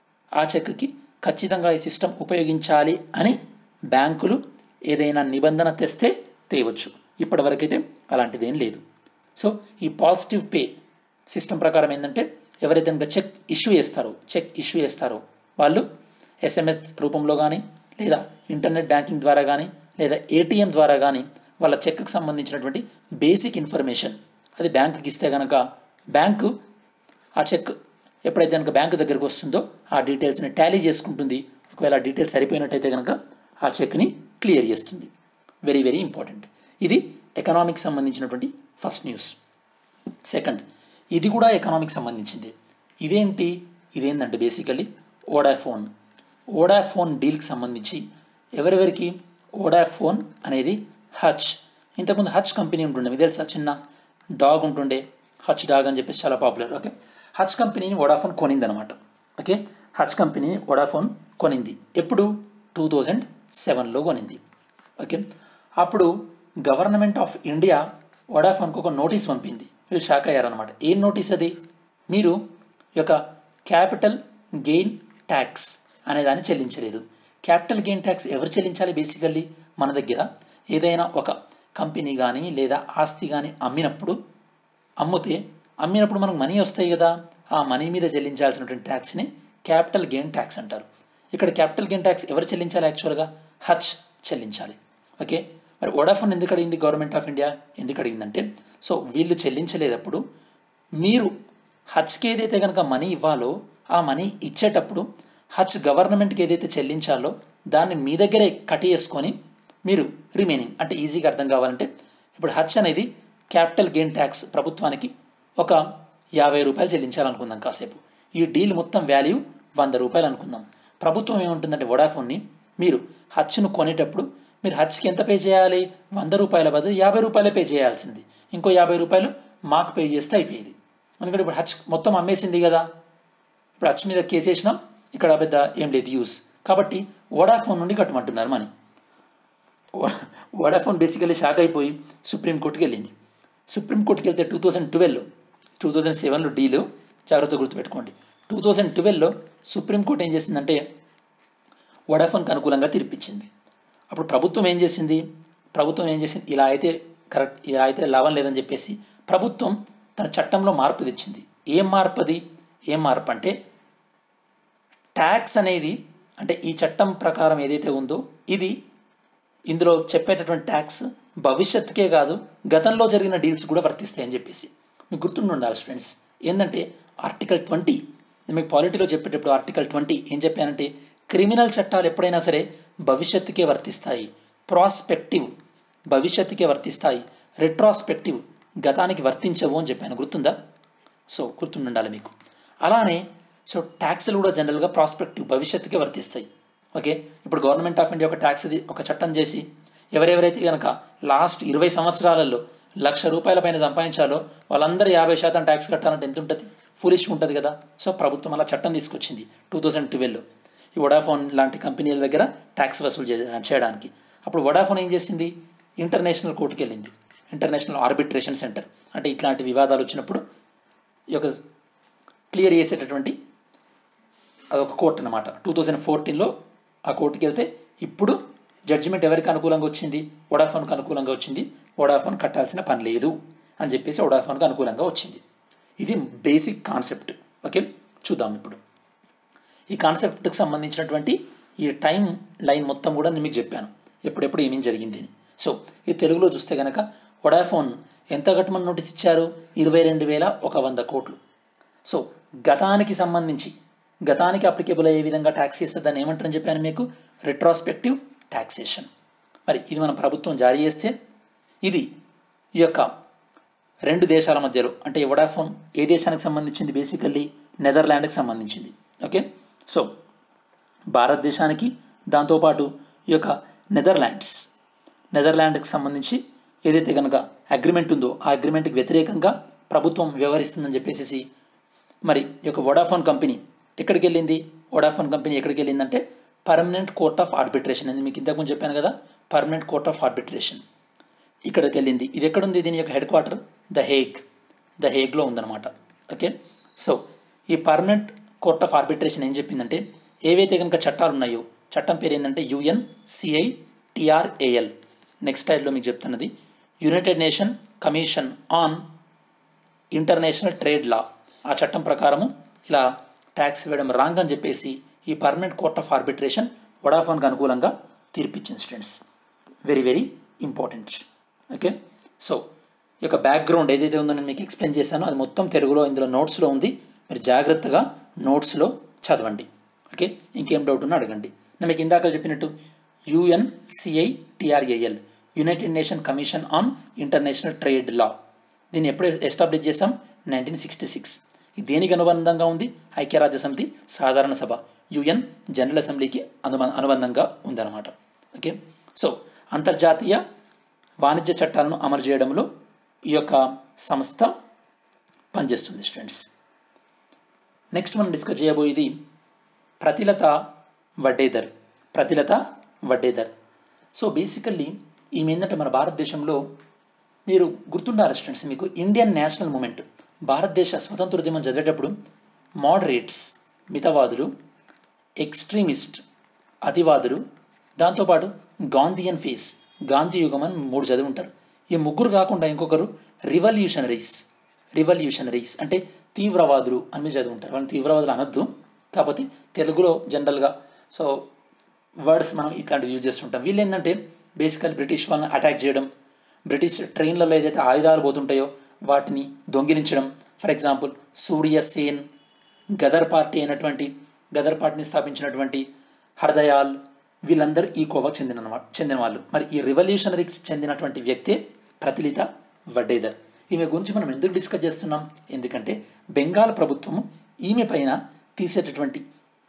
ఆ చెక్కి ఖచ్చితంగా ఈ సిస్టమ్ ఉపయోగించాలి అని బ్యాంకులు ఏదైనా నిబంధన తెస్తే తేవచ్చు. ఇప్పటివరకైతే అలాంటిది ఏం లేదు. సో ఈ పాజిటివ్ పే సిస్టమ్ ప్రకారం ఏంటంటే ఎవరైతే కనుక చెక్ ఇష్యూ చేస్తారో చెక్ ఇష్యూ చేస్తారో వాళ్ళు ఎస్ఎంఎస్ రూపంలో కానీ లేదా ఇంటర్నెట్ బ్యాంకింగ్ ద్వారా కానీ లేదా ఏటీఎం ద్వారా కానీ వాళ్ళ చెక్కి సంబంధించినటువంటి బేసిక్ ఇన్ఫర్మేషన్ అది బ్యాంకుకి ఇస్తే కనుక బ్యాంకు ఆ చెక్ ఎప్పుడైతే కనుక బ్యాంకు దగ్గరికి వస్తుందో ఆ డీటెయిల్స్ని టాలీ చేసుకుంటుంది. ఒకవేళ ఆ డీటెయిల్స్ సరిపోయినట్టయితే కనుక ఆ చెక్ని క్లియర్ చేస్తుంది. Very very important. ఇది ఎకనామిక్ సంబంధించినటువంటి ఫస్ట్ న్యూస్. సెకండ్, ఇది కూడా ఎకనామిక్ సంబంధించింది. ఇదేంటి, ఇదేంటంటే బేసికల్లీ వోడాఫోన్ వోడాఫోన్ డీల్కి సంబంధించి ఎవరెవరికి, వోడాఫోన్ అనేది హచ్, ఇంతకుముందు హచ్ కంపెనీ ఉంటుండే, మీకు తెలుసా, చిన్న డాగ్ ఉంటుండే, హచ్ డాగ్ అని చెప్పేసి చాలా పాపులర్. ఓకే, హచ్ కంపెనీని వోడాఫోన్ కొనింది అనమాట. ఓకే, హచ్ కంపెనీని వోడాఫోన్ కొనింది ఎప్పుడు, టూ థౌజండ్ సెవెన్లో కొనింది. ఓకే, అప్పుడు గవర్నమెంట్ ఆఫ్ ఇండియా వోడాఫోన్కు ఒక నోటీస్ పంపింది. వీళ్ళు షాక్ అయ్యారనమాట. ఏం నోటీస్ అది, మీరు ఈ యొక్క క్యాపిటల్ గెయిన్ ట్యాక్స్ అనే దాన్ని చెల్లించలేదు. క్యాపిటల్ గెయిన్ ట్యాక్స్ ఎవరు చెల్లించాలి, బేసికల్లీ మన దగ్గర ఏదైనా ఒక కంపెనీ కానీ లేదా ఆస్తి కానీ అమ్మినప్పుడు అమ్మితే అమ్మినప్పుడు మనకు మనీ వస్తాయి కదా, ఆ మనీ మీద చెల్లించాల్సినటువంటి ట్యాక్స్ని క్యాపిటల్ గెయిన్ ట్యాక్స్ అంటారు. ఇక్కడ క్యాపిటల్ గెయిన్ ట్యాక్స్ ఎవరు చెల్లించాలి, యాక్చువల్గా హచ్ చెల్లించాలి. ఓకే, మరి వోడాఫోన్ ఎందుకు అడిగింది గవర్నమెంట్ ఆఫ్ ఇండియా, ఎందుకు అడిగిందంటే సో వీళ్ళు చెల్లించలేదప్పుడు మీరు హచ్కి ఏదైతే కనుక మనీ ఇవ్వాలో ఆ మనీ ఇచ్చేటప్పుడు హచ్ గవర్నమెంట్కి ఏదైతే చెల్లించాలో దాన్ని మీ దగ్గరే కట్ చేసుకొని మీరు రిమైనింగ్, అంటే ఈజీగా అర్థం కావాలంటే ఇప్పుడు హచ్ అనేది క్యాపిటల్ గెయిన్ ట్యాక్స్ ప్రభుత్వానికి ఒక యాభై రూపాయలు చెల్లించాలనుకుందాం కాసేపు. ఈ డీల్ మొత్తం వాల్యూ వంద రూపాయలు అనుకుందాం. ప్రభుత్వం ఏముంటుందంటే వోడాఫోన్ని మీరు హచ్ను కొనేటప్పుడు మీరు హచ్కి ఎంత పే చేయాలి, వంద రూపాయల బదులు యాభై రూపాయలే పే చేయాల్సింది. ఇంకో యాభై రూపాయలు మాకు పే చేస్తే అయిపోయేది. ఎందుకంటే ఇప్పుడు హచ్ మొత్తం అమ్మేసింది కదా, ఇప్పుడు హచ్ మీద కేసు వేసినాం, ఇక్కడ పెద్ద ఏం లేదు యూస్, కాబట్టి వోడాఫోన్ నుండి కట్టమంటున్నారు మనీ. వోడాఫోన్ బేసికల్లీ షాక్ అయిపోయి సుప్రీంకోర్టుకి వెళ్ళింది. సుప్రీంకోర్టుకి వెళ్తే two thousand twelve two thousand సెవెన్లో డీలు, జాగ్రత్త గుర్తుపెట్టుకోండి. టూ థౌజండ్ ట్వెల్వ్లో సుప్రీంకోర్టు ఏం చేసిందంటే వోడాఫోన్కి అనుకూలంగా తీర్పిచ్చింది. అప్పుడు ప్రభుత్వం ఏం చేసింది ప్రభుత్వం ఏం చేసింది ఇలా అయితే కరెక్ట్, ఇలా అయితే లాభం లేదని చెప్పేసి ప్రభుత్వం తన చట్టంలో మార్పు తెచ్చింది. ఏం మార్పు అది, ఏం మార్పు అంటే ట్యాక్స్ అనేది, అంటే ఈ చట్టం ప్రకారం ఏదైతే ఉందో ఇది ఇందులో చెప్పేటటువంటి ట్యాక్స్ భవిష్యత్తుకే కాదు గతంలో జరిగిన డీల్స్ కూడా వర్తిస్తాయని చెప్పేసి మీకు గుర్తుండి ఉండాలి స్టూడెంట్స్. ఏంటంటే ఆర్టికల్ ట్వంటీ, మీకు పాలిటీలో చెప్పేటప్పుడు ఆర్టికల్ ట్వంటీ ఏం చెప్పానంటే క్రిమినల్ చట్టాలు ఎప్పుడైనా సరే భవిష్యత్తుకే వర్తిస్తాయి, ప్రాస్పెక్టివ్ భవిష్యత్తుకే వర్తిస్తాయి, రెట్రాస్పెక్టివ్ గతానికి వర్తించవు అని చెప్పాను, గుర్తుందా? సో గుర్తుండి ఉండాలి మీకు. అలానే సో ట్యాక్స్లు కూడా జనరల్గా ప్రాస్పెక్టివ్ భవిష్యత్తుకే వర్తిస్తాయి. ఓకే, ఇప్పుడు గవర్నమెంట్ ఆఫ్ ఇండియా ఒక ట్యాక్స్ ఒక చట్టం చేసి ఎవరెవరైతే కనుక లాస్ట్ ఇరవై సంవత్సరాలలో లక్ష రూపాయల పైన సంపాదించాలో వాళ్ళందరూ యాభై శాతం ట్యాక్స్ కట్టాలంటే ఎంత ఉంటుంది, ఫులిష్ ఉంటుంది కదా. సో ప్రభుత్వం అలా చట్టం తీసుకొచ్చింది టూ థౌజండ్ ట్వెల్వ్లో ఈ వోడాఫోన్ లాంటి కంపెనీల దగ్గర ట్యాక్స్ వసూలు చేయడానికి. అప్పుడు వోడాఫోన్ ఏం చేసింది, ఇంటర్నేషనల్ కోర్టుకి వెళ్ళింది, ఇంటర్నేషనల్ ఆర్బిట్రేషన్ సెంటర్. అంటే ఇట్లాంటి వివాదాలు వచ్చినప్పుడు ఈ యొక్క క్లియర్ చేసేటటువంటి అదొక కోర్టు అనమాట. టూ థౌజండ్ ఫోర్టీన్లో ఆ కోర్టుకి వెళ్తే ఇప్పుడు జడ్జిమెంట్ ఎవరికి అనుకూలంగా వచ్చింది? వోడాఫోన్కి అనుకూలంగా వచ్చింది. వోడాఫోన్ కట్టాల్సిన పని లేదు అని చెప్పేసి వోడాఫోన్కి అనుకూలంగా వచ్చింది. ఇది బేసిక్ కాన్సెప్ట్. ఓకే, చూద్దాం ఇప్పుడు ఈ కాన్సెప్ట్కి సంబంధించినటువంటి ఈ టైం లైన్ మొత్తం కూడా నేను మీకు చెప్పాను, ఎప్పుడెప్పుడు ఏమేమి జరిగింది అని. సో ఈ తెలుగులో చూస్తే కనుక వోడాఫోన్ ఎంత కట్టమని నోటీస్ ఇచ్చారు? ఇరవై రెండు వేల ఒక వంద కోట్లు. సో గతానికి సంబంధించి గతానికి అప్లికేబుల్ అయ్యే విధంగా ట్యాక్స్ చేస్తే దాన్ని ఏమంటారని చెప్పాను మీకు? Retrospective taxation. మరి ఇది మన ప్రభుత్వం జారీ చేస్తే ఇది ఈ యొక్క రెండు దేశాల మధ్యలో, అంటే వోడాఫోన్ ఏ దేశానికి సంబంధించింది? బేసికల్లీ నెదర్లాండ్కి సంబంధించింది. ఓకే, సో భారతదేశానికి దాంతోపాటు ఈ యొక్క నెదర్లాండ్స్ నెదర్లాండ్కి సంబంధించి ఏదైతే కనుక అగ్రిమెంట్ ఉందో ఆ అగ్రిమెంట్కి వ్యతిరేకంగా ప్రభుత్వం వ్యవహరిస్తుందని చెప్పేసి మరి ఈ యొక్క వోడాఫోన్ కంపెనీ ఎక్కడికి వెళ్ళింది? వోడాఫోన్ కంపెనీ ఎక్కడికి వెళ్ళిందంటే పర్మనెంట్ కోర్ట్ ఆఫ్ ఆర్బిట్రేషన్ అని మీకు ఇంతకుముందు చెప్పాను కదా, పర్మనెంట్ కోర్ట్ ఆఫ్ ఆర్బిట్రేషన్ ఇక్కడికి వెళ్ళింది. ఇది ఎక్కడుంది? దీని యొక్క head quarter the Hague the హేగ్లో ఉందన్నమాట. ఓకే, సో ఈ పర్మనెంట్ కోర్ట్ ఆఫ్ ఆర్బిట్రేషన్ ఏం చెప్పిందంటే ఏవైతే కనుక చట్టాలు ఉన్నాయో చట్టం పేరు ఏంటంటే యుఎన్సిఐటిఆర్ఏఎల్. నెక్స్ట్ స్లైడ్లో మీకు చెప్తున్నది United Nation commission on international trade law. ఆ చట్టం ప్రకారము ఇలా ట్యాక్స్ వేయడం రాంగ్ అని చెప్పేసి ఈ పర్మనెంట్ కోర్ట్ ఆఫ్ ఆర్బిట్రేషన్ వోడాఫోన్కి అనుకూలంగా తీర్పిచ్చింది students. Very very important. Okay, so ఈ యొక్క బ్యాక్గ్రౌండ్ ఏదైతే ఉందో నేను మీకు ఎక్స్ప్లెయిన్ చేశానో అది మొత్తం తెలుగులో ఇందులో నోట్స్లో ఉంది. మీరు జాగ్రత్తగా నోట్స్లో చదవండి. ఓకే, ఇంకేం డౌట్ ఉన్నా అడగండి. నేను మీకు ఇందాక చెప్పినట్టు UNCITRAL United Nation commission on international trade law, దీన్ని ఎప్పుడు ఎస్టాబ్లిష్ చేసాం? Nineteen sixty six. ఇది దేనికి అనుబంధంగా ఉంది? ఐక్యరాజ్య సమితి సాధారణ సభ యుఎన్ జనరల్ అసెంబ్లీకి అను అనుబంధంగా ఉందన్నమాట. ఓకే, సో అంతర్జాతీయ వాణిజ్య చట్టాలను అమలు చేయడంలో ఈ యొక్క సంస్థ పనిచేస్తుంది స్టూడెంట్స్. నెక్స్ట్ మనం డిస్కస్ చేయబోయేది ప్రతిలత వడ్డేదర్. ప్రతిలత వడ్డేదర్. సో బేసికల్లీ ఈమె ఏంటంటే మన భారతదేశంలో మీరు గుర్తుండాలి స్టూడెంట్స్, మీకు ఇండియన్ నేషనల్ మూమెంట్ భారతదేశ స్వతంత్రోద్యమం చదివేటప్పుడు మోడరేట్స్ మితవాదులు, ఎక్స్ట్రీమిస్ట్ అతివాదులు, దాంతోపాటు గాంధీయన్ ఫేస్ గాంధీ యుగం అని మూడు చదివి ఉంటారు. ఈ ముగ్గురు కాకుండా ఇంకొకరు రివల్యూషనరీస్ రివల్యూషనరీస్ అంటే తీవ్రవాదులు అని మీరు చదివి ఉంటారు. వాళ్ళని తీవ్రవాదులు అనొద్దు, కాకపోతే తెలుగులో జనరల్గా సో వర్డ్స్ మనం ఇట్లాంటివి యూజ్ చేస్తుంటాం. వీళ్ళు ఏంటంటే బేసికల్ బ్రిటిష్ వాళ్ళని అటాక్ చేయడం, బ్రిటిష్ ట్రైన్లలో ఏదైతే ఆయుధాలు పోతుంటాయో వాటిని దొంగిలించడం. For example Surya Sen, Ghadar party అయినటువంటి గదర్ పార్టీని స్థాపించినటువంటి హర్దయాల్, వీళ్ళందరూ ఈ కోవకు చెందిన చెందిన వాళ్ళు. మరి ఈ రివల్యూషనరీకి చెందినటువంటి వ్యక్తే ప్రతిలిత వడ్డేదర్. ఈమె గురించి మనం ఎందుకు డిస్కస్ చేస్తున్నాం? ఎందుకంటే బెంగాల్ ప్రభుత్వము ఈమె పైన తీసేటటువంటి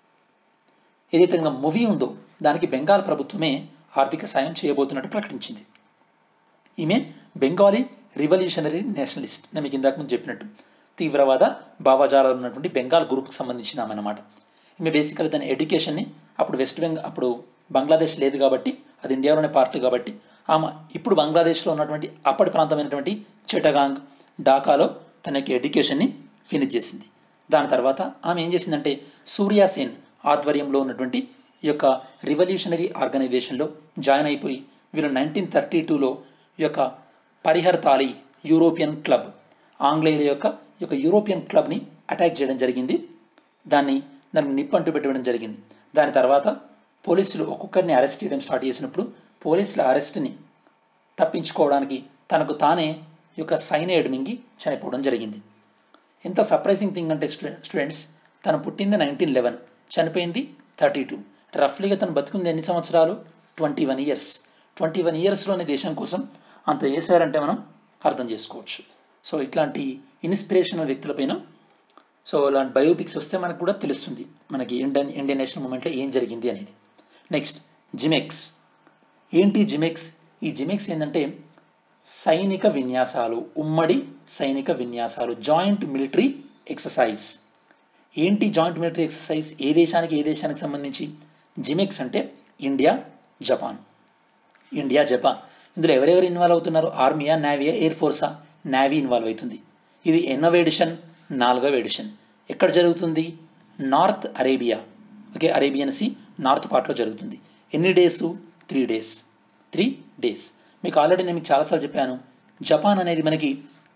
ఏదైతే మూవీ ఉందో దానికి బెంగాల్ ప్రభుత్వమే ఆర్థిక సాయం చేయబోతున్నట్టు ప్రకటించింది. ఈమె బెంగాలీ రివల్యూషనరీ నేషనలిస్ట్. నేను మీకు ఇందాక ముందు చెప్పినట్టు తీవ్రవాద భావజాలాలు ఉన్నటువంటి బెంగాల్ గ్రూప్కి సంబంధించిన ఆమె అన్నమాట. ఈమె బేసికల్గా తన ఎడ్యుకేషన్ని అప్పుడు వెస్ట్ బెంగాల్ అప్పుడు బంగ్లాదేశ్ లేదు కాబట్టి అది ఇండియాలోనే పార్ట్ కాబట్టి ఆమె ఇప్పుడు బంగ్లాదేశ్లో ఉన్నటువంటి అప్పటి ప్రాంతమైనటువంటి చిటగాంగ్, ఢాకాలో తన యొక్క ఎడ్యుకేషన్ని ఫినిష్ చేసింది. దాని తర్వాత ఆమె ఏం చేసిందంటే సూర్య సేన్ ఆధ్వర్యంలో ఉన్నటువంటి ఈ యొక్క రివల్యూషనరీ ఆర్గనైజేషన్లో జాయిన్ అయిపోయి వీళ్ళు నైన్టీన్ థర్టీ టూలో ఈ యొక్క పరిహర్ తాలి యూరోపియన్ క్లబ్, ఆంగ్లేయుల యొక్క ఈ యొక్క యూరోపియన్ క్లబ్ని అటాక్ చేయడం జరిగింది. దాన్ని దానికి నిప్పంటు పెట్టడం జరిగింది. దాని తర్వాత పోలీసులు ఒక్కొక్కరిని అరెస్ట్ చేయడం స్టార్ట్ చేసినప్పుడు పోలీసుల అరెస్ట్ని తప్పించుకోవడానికి తనకు తానే ఈ యొక్క సైనైడ్ మింగి చనిపోవడం జరిగింది. ఎంత సర్ప్రైజింగ్ థింగ్ అంటే స్టూడెంట్స్, తను పుట్టింది నైన్టీన్ లెవెన్, చనిపోయింది థర్టీ టూ. రఫ్లీగా తను బతుకుంది ఎన్ని సంవత్సరాలు? Twenty one years. Twenty one ఇయర్స్లోనే దేశం కోసం అంత చేశారంటే మనం అర్థం చేసుకోవచ్చు. సో ఇట్లాంటి ఇన్స్పిరేషనల్ వ్యక్తులపైన సో ఇలాంటి బయోపిక్స్ వస్తే మనకు కూడా తెలుస్తుంది మనకి ఇండియన్ ఇండియన్ నేషనల్ మూమెంట్లో ఏం జరిగింది అనేది. Next JIMEX. ఏంటి జిమెక్స్? ఈ జిమెక్స్ ఏంటంటే సైనిక విన్యాసాలు, ఉమ్మడి సైనిక విన్యాసాలు, జాయింట్ మిలిటరీ ఎక్సర్సైజ్. ఏంటి జాయింట్ మిలిటరీ ఎక్సర్సైజ్? ఏ దేశానికి ఏ దేశానికి సంబంధించి? జిమెక్స్ అంటే ఇండియా జపాన్. ఇండియా జపాన్ ఇందులో ఎవరెవరు ఇన్వాల్వ్ అవుతున్నారు? ఆర్మీయా, నేవీయా, ఎయిర్ ఫోర్సా? నేవీ ఇన్వాల్వ్ అవుతుంది. ఇది ఎన్నో ఎడిషన్? నాలుగవ ఎడిషన్. ఎక్కడ జరుగుతుంది? North Arabia, okay, Arabian sea north పార్ట్లో జరుగుతుంది. ఎన్ని days? Three days three days మీకు ఆల్రెడీ నేను మీకు చాలాసార్లు చెప్పాను, జపాన్ అనేది మనకి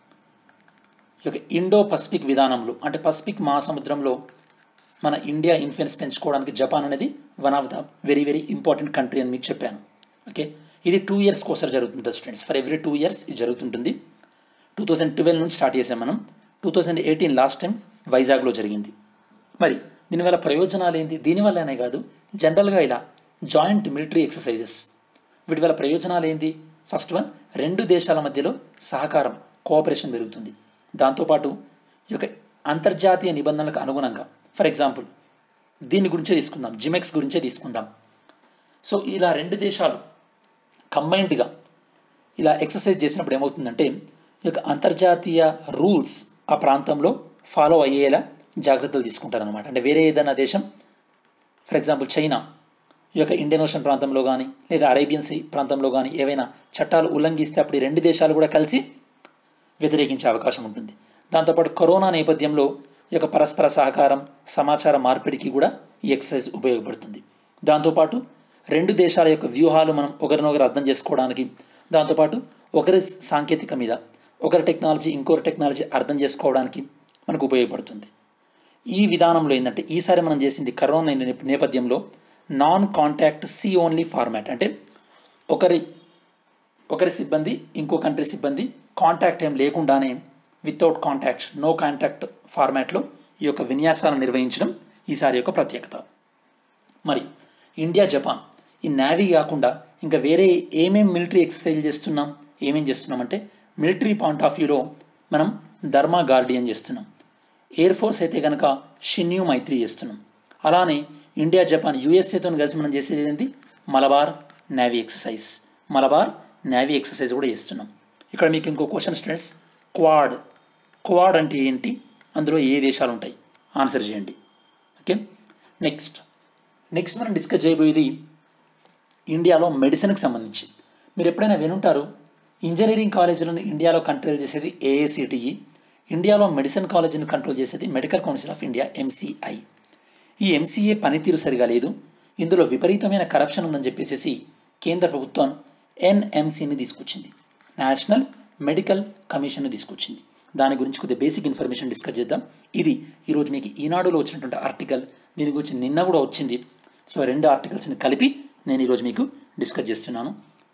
ఒక ఇండో పసిఫిక్ విధానంలో, అంటే పసిఫిక్ మహాసముద్రంలో మన ఇండియా ఇన్ఫ్లుయెన్స్ పెంచుకోవడానికి జపాన్ అనేది one of the very very important country అని మీకు చెప్పాను. ఓకే, ఇది టూ ఇయర్స్కి ఒకసారి జరుగుతుంటుంది students, for every two years ఇది జరుగుతుంటుంది. టూ థౌజండ్ ట్వెల్వ్ నుంచి స్టార్ట్ చేసాం మనం. Two thousand eighteen last time వైజాగ్లో జరిగింది. మరి దీనివల్ల ప్రయోజనాలు ఏంటి? దీనివల్లనే కాదు, జనరల్గా ఇలా జాయింట్ మిలిటరీ ఎక్సర్సైజెస్, వీటి వల్ల ప్రయోజనాలు ఏంటి? ఫస్ట్ వన్, రెండు దేశాల మధ్యలో సహకారం, కోఆపరేషన్ పెరుగుతుంది. దాంతోపాటు ఈ యొక్క అంతర్జాతీయ నిబంధనలకు అనుగుణంగా, ఫర్ ఎగ్జాంపుల్ దీని గురించే తీసుకుందాం, జిమెక్స్ గురించే తీసుకుందాం. సో ఇలా రెండు దేశాలు కంబైన్డ్గా ఇలా ఎక్సర్సైజ్ చేసినప్పుడు ఏమవుతుందంటే, ఈ యొక్క అంతర్జాతీయ రూల్స్ ఆ ప్రాంతంలో ఫాలో అయ్యేలా జాగ్రత్తలు తీసుకుంటారనమాట. అంటే వేరే ఏదైనా దేశం, ఫర్ ఎగ్జాంపుల్ చైనా ఈ యొక్క ఇండియన్ ఓషన్ ప్రాంతంలో కానీ లేదా అరేబియన్ సీ ప్రాంతంలో కానీ ఏవైనా చట్టాలు ఉల్లంఘిస్తే అప్పుడు ఈ రెండు దేశాలు కూడా కలిసి వ్యతిరేకించే అవకాశం ఉంటుంది. దాంతోపాటు కరోనా నేపథ్యంలో ఈ యొక్క పరస్పర సహకారం, సమాచార మార్పిడికి కూడా ఈ ఎక్సర్సైజ్ ఉపయోగపడుతుంది. దాంతోపాటు రెండు దేశాల యొక్క వ్యూహాలు మనం ఒకరినొకరు అర్థం చేసుకోవడానికి, దాంతోపాటు ఒకరి సాంకేతిక మీద ఒకరి టెక్నాలజీ ఇంకొకరి టెక్నాలజీ అర్థం చేసుకోవడానికి మనకు ఉపయోగపడుతుంది. ఈ విధానంలో ఏంటంటే, ఈసారి మనం చేసింది కరోనా నేపథ్యంలో non contact sea only format, అంటే ఒకరి ఒకరి సిబ్బంది ఇంకో కంట్రీ సిబ్బంది కాంటాక్ట్ ఏం లేకుండానే, వితౌట్ కాంటాక్ట్, నో కాంటాక్ట్ ఫార్మాట్లో ఈ యొక్క విన్యాసాలను నిర్వహించడం ఈసారి యొక్క ప్రత్యేకత. మరి ఇండియా జపాన్ ఈ నేవీ కాకుండా ఇంకా వేరే ఏమేం మిలిటరీ ఎక్సర్సైజ్ చేస్తున్నాం, ఏమేం చేస్తున్నామంటే, మిలిటరీ పాయింట్ ఆఫ్ వ్యూలో మనం ధర్మా గార్డియన్ చేస్తున్నాం. ఎయిర్ ఫోర్స్ అయితే కనుక షిన్యూ మైత్రి చేస్తున్నాం. అలానే ఇండియా జపాన్ యూఎస్ఏతో కలిసి మనం చేసేది ఏంటి? Malabar navy exercise, Malabar navy exercise కూడా చేస్తున్నాం. ఇక్కడ మీకు ఇంకో క్వశ్చన్ స్టూడెంట్స్, క్వాడ్ క్వాడ్ అంటే ఏంటి, అందులో ఏ దేశాలు ఉంటాయి? ఆన్సర్ చేయండి. ఓకే, నెక్స్ట్ నెక్స్ట్ మనం డిస్కస్ చేయబోయేది ఇండియాలో మెడిసిన్కి సంబంధించి. మీరు ఎప్పుడైనా వినుంటారు, ఇంజనీరింగ్ కాలేజీలను ఇండియాలో కంట్రోల్ చేసేది ఏఐసిటిఈ, ఇండియాలో మెడిసిన్ కాలేజీని కంట్రోల్ చేసేది medical council of India MCI. ఈ ఎంసీఏ పనితీరు సరిగా లేదు, ఇందులో విపరీతమైన కరప్షన్ ఉందని చెప్పేసి కేంద్ర ప్రభుత్వం ఎన్ఎంసీని తీసుకొచ్చింది, నేషనల్ మెడికల్ కమిషన్ని తీసుకొచ్చింది. దాని గురించి కొద్దిగా బేసిక్ ఇన్ఫర్మేషన్ డిస్కస్ చేద్దాం. ఇది ఈరోజు మీకు ఈనాడులో వచ్చినటువంటి ఆర్టికల్, దీని గురించి నిన్న కూడా వచ్చింది. సో రెండు ఆర్టికల్స్ని కలిపి నేను ఈరోజు మీకు డిస్కస్ చేస్తున్నాను.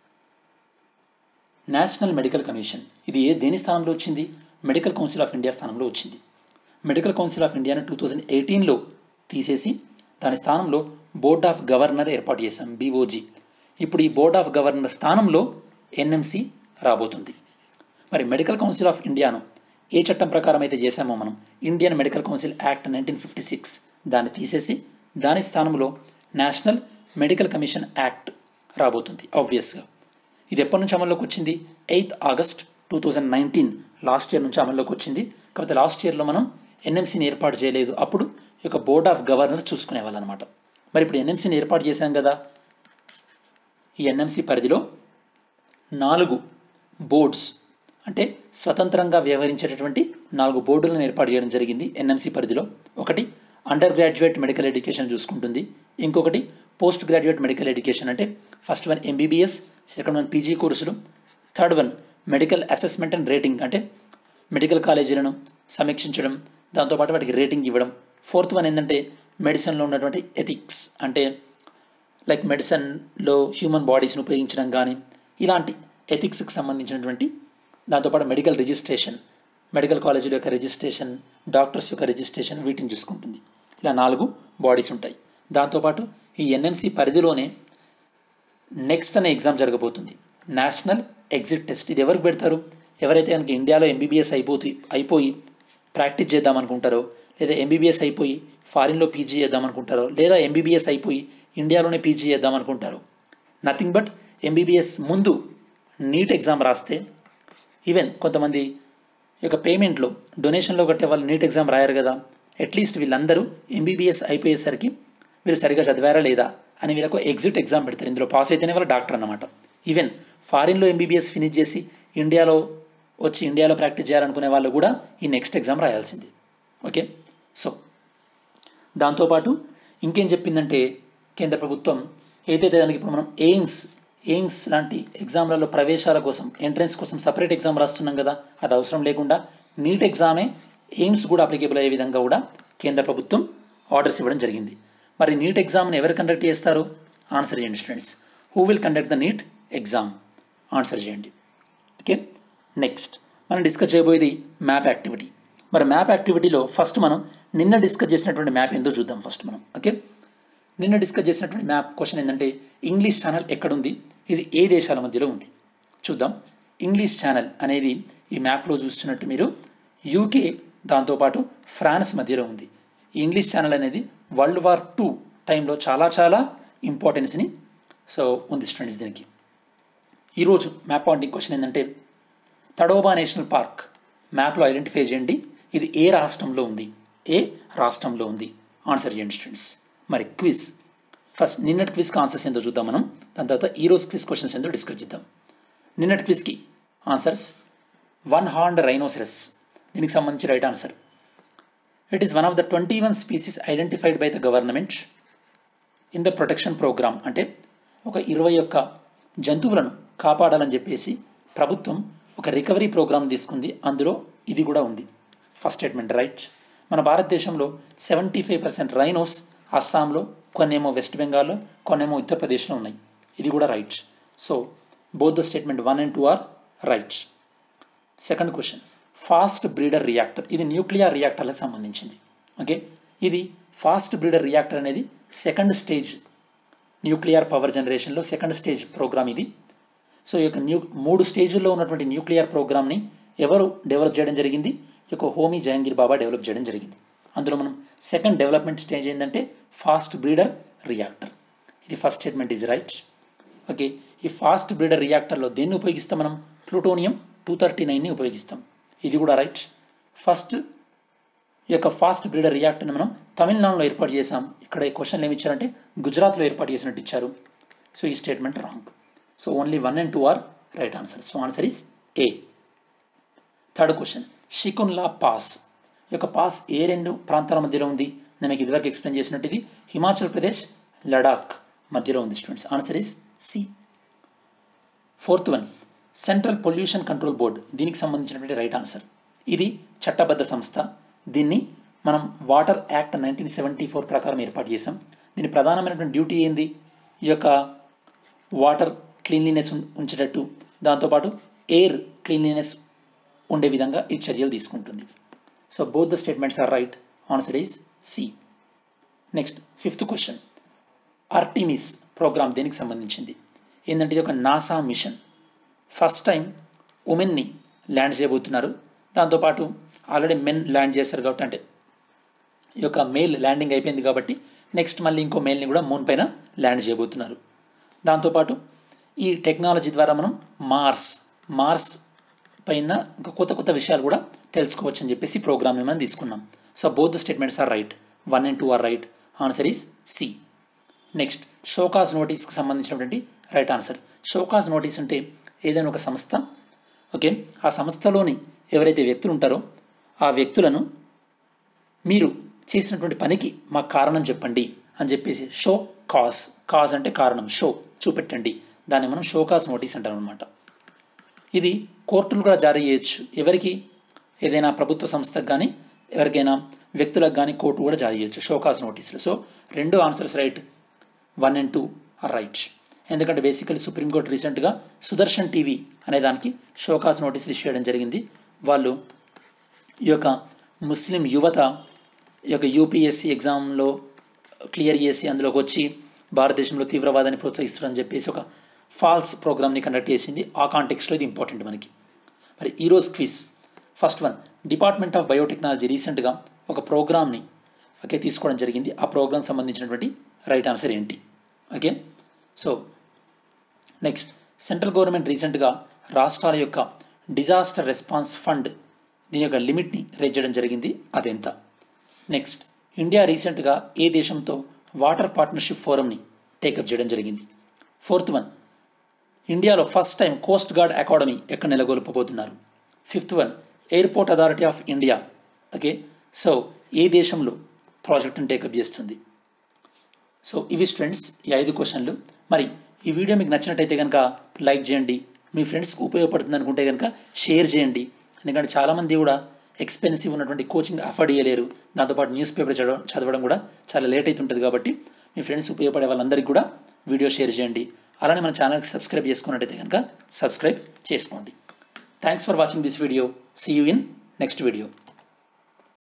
నేషనల్ మెడికల్ కమిషన్ ఇది ఏ దేని స్థానంలో వచ్చింది? మెడికల్ కౌన్సిల్ ఆఫ్ ఇండియా స్థానంలో వచ్చింది. మెడికల్ కౌన్సిల్ ఆఫ్ ఇండియాను టూ థౌజండ్ ఎయిటీన్లో తీసేసి దాని స్థానంలో బోర్డ్ ఆఫ్ గవర్నర్ ఏర్పాటు చేశాం, బీఓజీ. ఇప్పుడు ఈ బోర్డ్ ఆఫ్ గవర్నర్ స్థానంలో ఎన్ఎంసీ రాబోతుంది. మరి మెడికల్ కౌన్సిల్ ఆఫ్ ఇండియాను ఏ చట్టం ప్రకారం అయితే చేశామో మనం, Indian medical council act nineteen fifty six, దాన్ని తీసేసి దాని స్థానంలో నేషనల్ మెడికల్ కమిషన్ యాక్ట్ రాబోతుంది ఆబ్వియస్గా. ఇది ఎప్పటి నుంచి అమల్లోకి వచ్చింది? Eighth August two thousand nineteen last year నుంచి అమల్లోకి వచ్చింది. కాకపోతే లాస్ట్ ఇయర్లో మనం ఎన్ఎంసీని ఏర్పాటు చేయలేదు, అప్పుడు ఈ యొక్క బోర్డ్ ఆఫ్ గవర్నర్ చూసుకునేవాళ్ళు అనమాట. మరి ఇప్పుడు ఎన్ఎంసీని ఏర్పాటు చేశాం కదా, ఈ ఎన్ఎంసీ పరిధిలో నాలుగు బోర్డ్స్, అంటే స్వతంత్రంగా వ్యవహరించేటటువంటి నాలుగు బోర్డులను ఏర్పాటు చేయడం జరిగింది ఎన్ఎంసీ పరిధిలో. ఒకటి అండర్ గ్రాడ్యుయేట్ మెడికల్ ఎడ్యుకేషన్ చూసుకుంటుంది, ఇంకొకటి పోస్ట్ గ్రాడ్యుయేట్ మెడికల్ ఎడ్యుకేషన్, అంటే first one MBBS, second one PG కోర్సులు, third one medical assessment and rating, అంటే మెడికల్ కాలేజీలను సమీక్షించడం, దాంతోపాటు వాటికి రేటింగ్ ఇవ్వడం. ఫోర్త్ వన్ ఏంటంటే మెడిసిన్లో ఉన్నటువంటి ఎథిక్స్, అంటే లైక్ మెడిసిన్లో హ్యూమన్ బాడీస్ని ఉపయోగించడం కానీ ఇలాంటి ఎథిక్స్కి సంబంధించినటువంటి, దాంతోపాటు మెడికల్ రిజిస్ట్రేషన్, మెడికల్ కాలేజీల యొక్క రిజిస్ట్రేషన్, డాక్టర్స్ యొక్క రిజిస్ట్రేషన్, వీటిని చూసుకుంటుంది. ఇలా నాలుగు బాడీస్ ఉంటాయి. దాంతోపాటు ఈ ఎన్ఎంసీ పరిధిలోనే నెక్స్ట్ అనే ఎగ్జామ్ జరగబోతుంది, నేషనల్ ఎగ్జిట్ టెస్ట్. ఇది ఎవరికి పెడతారు? ఎవరైతే కనుక ఇండియాలో ఎంబీబీఎస్ అయిపోయి అయిపోయి ప్రాక్టీస్ చేద్దాం అనుకుంటారో, లేదా ఎంబీబీఎస్ అయిపోయి ఫారిన్లో పీజీ చేద్దాం అనుకుంటారో, లేదా ఎంబీబీఎస్ అయిపోయి ఇండియాలోనే పీజీ చేద్దాం అనుకుంటారు, నథింగ్ బట్ ఎంబీబీఎస్ ముందు నీట్ ఎగ్జామ్ రాస్తే, ఈవెన్ కొంతమంది యొక్క పేమెంట్లో డొనేషన్లో కట్టే వాళ్ళు నీట్ ఎగ్జామ్ రాయారు కదా, అట్లీస్ట్ వీళ్ళందరూ ఎంబీబీఎస్ అయిపోయేసరికి వీళ్ళు సరిగా చదివారా లేదా అని వీళ్ళకు ఎగ్జిట్ ఎగ్జామ్ పెడతారు. ఇందులో పాస్ అయితేనే వాళ్ళు డాక్టర్ అన్నమాట. ఈవెన్ ఫారిన్లో ఎంబీబీఎస్ ఫినిష్ చేసి ఇండియాలో వచ్చి ఇండియాలో ప్రాక్టీస్ చేయాలనుకునే వాళ్ళు కూడా ఈ నెక్స్ట్ ఎగ్జామ్ రాయాల్సింది. ఓకే, సో దాంతోపాటు ఇంకేం చెప్పిందంటే కేంద్ర ప్రభుత్వం ఏదైతే దానికి ఇప్పుడు మనం ఎయిమ్స్ ఎయిమ్స్ లాంటి ఎగ్జామ్లలో ప్రవేశాల కోసం ఎంట్రన్స్ కోసం సపరేట్ ఎగ్జామ్ రాస్తున్నాం కదా, అది అవసరం లేకుండా నీట్ ఎగ్జామే ఎయిమ్స్ కూడా అప్లికేబుల్ అయ్యే విధంగా కూడా కేంద్ర ప్రభుత్వం ఆర్డర్స్ ఇవ్వడం జరిగింది. మరి నీట్ ఎగ్జామ్ని ఎవరు కండక్ట్ చేస్తారు? ఆన్సర్ చేయండి students. Who will conduct the NEET exam? Answer చేయండి. ఓకే, నెక్స్ట్ మనం డిస్కస్ చేయబోయేది మ్యాప్ యాక్టివిటీ. మరి మ్యాప్ యాక్టివిటీలో ఫస్ట్ మనం నిన్న డిస్కస్ చేసినటువంటి మ్యాప్ ఏందో చూద్దాం ఫస్ట్ మనం. ఓకే, నిన్న డిస్కస్ చేసినటువంటి మ్యాప్ క్వశ్చన్ ఏంటంటే ఇంగ్లీష్ ఛానల్ ఎక్కడుంది, ఇది ఏ దేశాల మధ్యలో ఉంది చూద్దాం. ఇంగ్లీష్ ఛానల్ అనేది ఈ మ్యాప్లో చూస్తున్నట్టు మీరు యూకే దాంతోపాటు ఫ్రాన్స్ మధ్యలో ఉంది. ఈ ఇంగ్లీష్ ఛానల్ అనేది వరల్డ్ వార్ టూ టైంలో చాలా చాలా ఇంపార్టెన్స్ని సో ఉంది స్టూడెంట్స్. దీనికి ఈరోజు మ్యాప్ పాయింటింగ్ క్వశ్చన్ ఏంటంటే తడోబా నేషనల్ పార్క్ మ్యాప్లో ఐడెంటిఫై చేయండి, ఇది ఏ రాష్ట్రంలో ఉంది, ఏ రాష్ట్రంలో ఉంది? ఆన్సర్ చేయండి స్టూడెంట్స్. మరి క్విజ్ ఫస్ట్ నిన్నటి క్విజ్కి ఆన్సర్స్ ఏందో చూద్దాం మనం, దాని తర్వాత ఈరోజు క్విజ్ క్వశ్చన్స్ ఏందో డిస్కస్ చేద్దాం. నిన్నటి క్విజ్కి ఆన్సర్స్ వన్ హార్న్డ్ రైనోసెరస్, దీనికి సంబంధించి right answer. It is one of the twenty one species identified by the government in the protection programme. అంటే ఒక ఇరవై ఒక్క జంతువులను కాపాడాలని చెప్పేసి ప్రభుత్వం ఒక రికవరీ ప్రోగ్రామ్ తీసుకుంది, అందులో ఇది కూడా ఉంది. First statement right. మన భారతదేశంలో సెవెంటీ ఫైవ్ పర్సెంట్ రైనోస్ అస్సాంలో, కొన్నేమో వెస్ట్ బెంగాల్లో, కొన్నేమో ఉత్తరప్రదేశ్లో ఉన్నాయి, ఇది కూడా right. So both the statement one and two are right. Second question fast breeder reactor, ఇది న్యూక్లియర్ రియాక్టర్లకు సంబంధించింది. ఓకే, ఇది ఫాస్ట్ బ్రీడర్ రియాక్టర్ అనేది సెకండ్ స్టేజ్ న్యూక్లియర్ పవర్ జనరేషన్లో సెకండ్ స్టేజ్ ప్రోగ్రామ్ ఇది. సో ఈ యొక్క న్యూ మూడు స్టేజ్ల్లో ఉన్నటువంటి న్యూక్లియర్ ప్రోగ్రామ్ని ఎవరు డెవలప్ చేయడం జరిగింది? ఈ యొక్క హోమీ జహంగీర్ బాబా డెవలప్ చేయడం జరిగింది. అందులో మనం సెకండ్ డెవలప్మెంట్ స్టేజ్ ఏంటంటే ఫాస్ట్ బ్రీడర్ రియాక్టర్. ఇది first statement is right. Okay, ఈ ఫాస్ట్ బ్రీడర్ రియాక్టర్లో దేన్ని ఉపయోగిస్తాం మనం? ప్లూటోనియం టూ థర్టీ నైన్ని ఉపయోగిస్తాం, ఇది కూడా రైట్. ఫస్ట్ ఈ యొక్క ఫాస్ట్ బ్రీడర్ రియాక్టర్ని మనం తమిళనాడులో ఏర్పాటు చేసాం. ఇక్కడ ఈ క్వశ్చన్లు ఏమి ఇచ్చారంటే గుజరాత్లో ఏర్పాటు చేసినట్టు ఇచ్చారు. సో ఈ statement wrong. So only one and two are right answer. So answer is A. Third question Shinku La pass, ఈ యొక్క పాస్ ఏ రెండు ప్రాంతాల మధ్యలో ఉంది? నేను మీకు ఇదివరకు ఎక్స్ప్లెయిన్ చేసినట్టు ఇది హిమాచల్ ప్రదేశ్, లడాక్ మధ్యలో ఉంది students. Answer is C. Fourth one Central Pollution Control Board, దీనికి సంబంధించినటువంటి రైట్ ఆన్సర్. ఇది చట్టబద్ధ సంస్థ, దీన్ని మనం Water Act nineteen seventy four ప్రకారం ఏర్పాటు చేసాం. దీని ప్రధానమైనటువంటి డ్యూటీ ఏంది? ఈ యొక్క వాటర్ క్లీన్లీనెస్ ఉంచేటట్టు, దాంతోపాటు ఎయిర్ క్లీన్లీనెస్ ఉండే విధంగా ఈ చర్యలు తీసుకుంటుంది. So both the statements are right. Answer is C. Next fifth question Artemis programme దేనికి సంబంధించింది? ఏంటంటే ఇది ఒక నాసా మిషన్. ఫస్ట్ టైం ఉమెన్ని ల్యాండ్ చేయబోతున్నారు, దాంతోపాటు ఆల్రెడీ మెన్ ల్యాండ్ చేశారు కాబట్టి, అంటే ఈ యొక్క మేల్ ల్యాండింగ్ అయిపోయింది కాబట్టి నెక్స్ట్ మళ్ళీ ఇంకో మేల్ని కూడా మూన్ పైన ల్యాండ్ చేయబోతున్నారు. దాంతోపాటు ఈ టెక్నాలజీ ద్వారా మనం మార్స్ మార్స్ పైన ఇంకా కొత్త కొత్త విషయాలు కూడా తెలుసుకోవచ్చు అని చెప్పేసి ప్రోగ్రామ్ని మనం తీసుకున్నాం. So both the statements are right. One and two are right. Answer is C. Next show cause నోటీస్కి సంబంధించినటువంటి రైట్ ఆన్సర్. షోకాజ్ నోటీస్ అంటే ఏదైనా ఒక సంస్థ, ఓకే, ఆ సంస్థలోని ఎవరైతే వ్యక్తులు ఉంటారో ఆ వ్యక్తులను మీరు చేసినటువంటి పనికి మాకు కారణం చెప్పండి అని చెప్పేసి షో కాజ్, కాజ్ అంటే కారణం, షో చూపెట్టండి, దాన్ని మనం షోకాజ్ నోటీస్ అంటాం అనమాట. ఇది కోర్టులు కూడా జారీ చేయొచ్చు. ఎవరికి? ఏదైనా ప్రభుత్వ సంస్థకు కానీ ఎవరికైనా వ్యక్తులకు కానీ కోర్టు కూడా జారీ చేయొచ్చు షోకాజ్ నోటీసులు. సో రెండు answers right. One and two are right. ఎందుకంటే బేసికలీ సుప్రీంకోర్టు రీసెంట్గా సుదర్శన్ టీవీ అనే దానికి షోకాజ్ నోటీసులు ఇష్యూ చేయడం జరిగింది. వాళ్ళు ఈ యొక్క ముస్లిం యువత ఈ యొక్క యూపీఎస్సీ ఎగ్జామ్లో క్లియర్ చేసి అందులోకి వచ్చి భారతదేశంలో తీవ్రవాదాన్ని ప్రోత్సహిస్తారని చెప్పేసి ఒక ఫాల్స్ ప్రోగ్రామ్ని కండక్ట్ చేసింది. ఆ కాంటెక్స్లో ఇది ఇంపార్టెంట్ మనకి. మరి ఈరోజు quiz first one Department of Biotechnology రీసెంట్గా ఒక ప్రోగ్రామ్ని ఓకే తీసుకోవడం జరిగింది. ఆ ప్రోగ్రామ్ సంబంధించినటువంటి రైట్ ఆన్సర్ ఏంటి? Okay, so next Central Government రీసెంట్గా రాష్ట్రాల యొక్క డిజాస్టర్ రెస్పాన్స్ ఫండ్ దీని యొక్క లిమిట్ని రేజ్ చేయడం జరిగింది, అదెంత? నెక్స్ట్ ఇండియా రీసెంట్గా ఏ దేశంతో వాటర్ పార్ట్నర్షిప్ ఫోరంని టేకప్ చేయడం జరిగింది? ఫోర్త్ వన్ ఇండియాలో first time coast guard academy ఎక్కడ నెలకొల్పబోతున్నారు? Fifth one Airport Authority of India okay so ఏ దేశంలో ప్రాజెక్ట్ని టేకప్ చేస్తుంది? సో ఇవి స్టూడెంట్స్ ఈ ఐదు క్వశ్చన్లు. మరి ఈ వీడియో మీకు నచ్చినట్టయితే కనుక లైక్ చేయండి, మీ ఫ్రెండ్స్కి ఉపయోగపడుతుంది అనుకుంటే కనుక షేర్ చేయండి. ఎందుకంటే చాలామంది కూడా ఎక్స్పెన్సివ్ ఉన్నటువంటి కోచింగ్ అఫోర్డ్ చేయలేరు, దాంతోపాటు న్యూస్ పేపర్ చదవడం చదవడం కూడా చాలా లేట్ అవుతుంటుంది. కాబట్టి మీ ఫ్రెండ్స్ ఉపయోగపడే వాళ్ళందరికీ కూడా వీడియో షేర్ చేయండి. అలానే మన ఛానల్కి సబ్స్క్రైబ్ చేసుకున్నట్టయితే కనుక సబ్స్క్రైబ్ చేసుకోండి. Thanks for watching this video. See you in next video.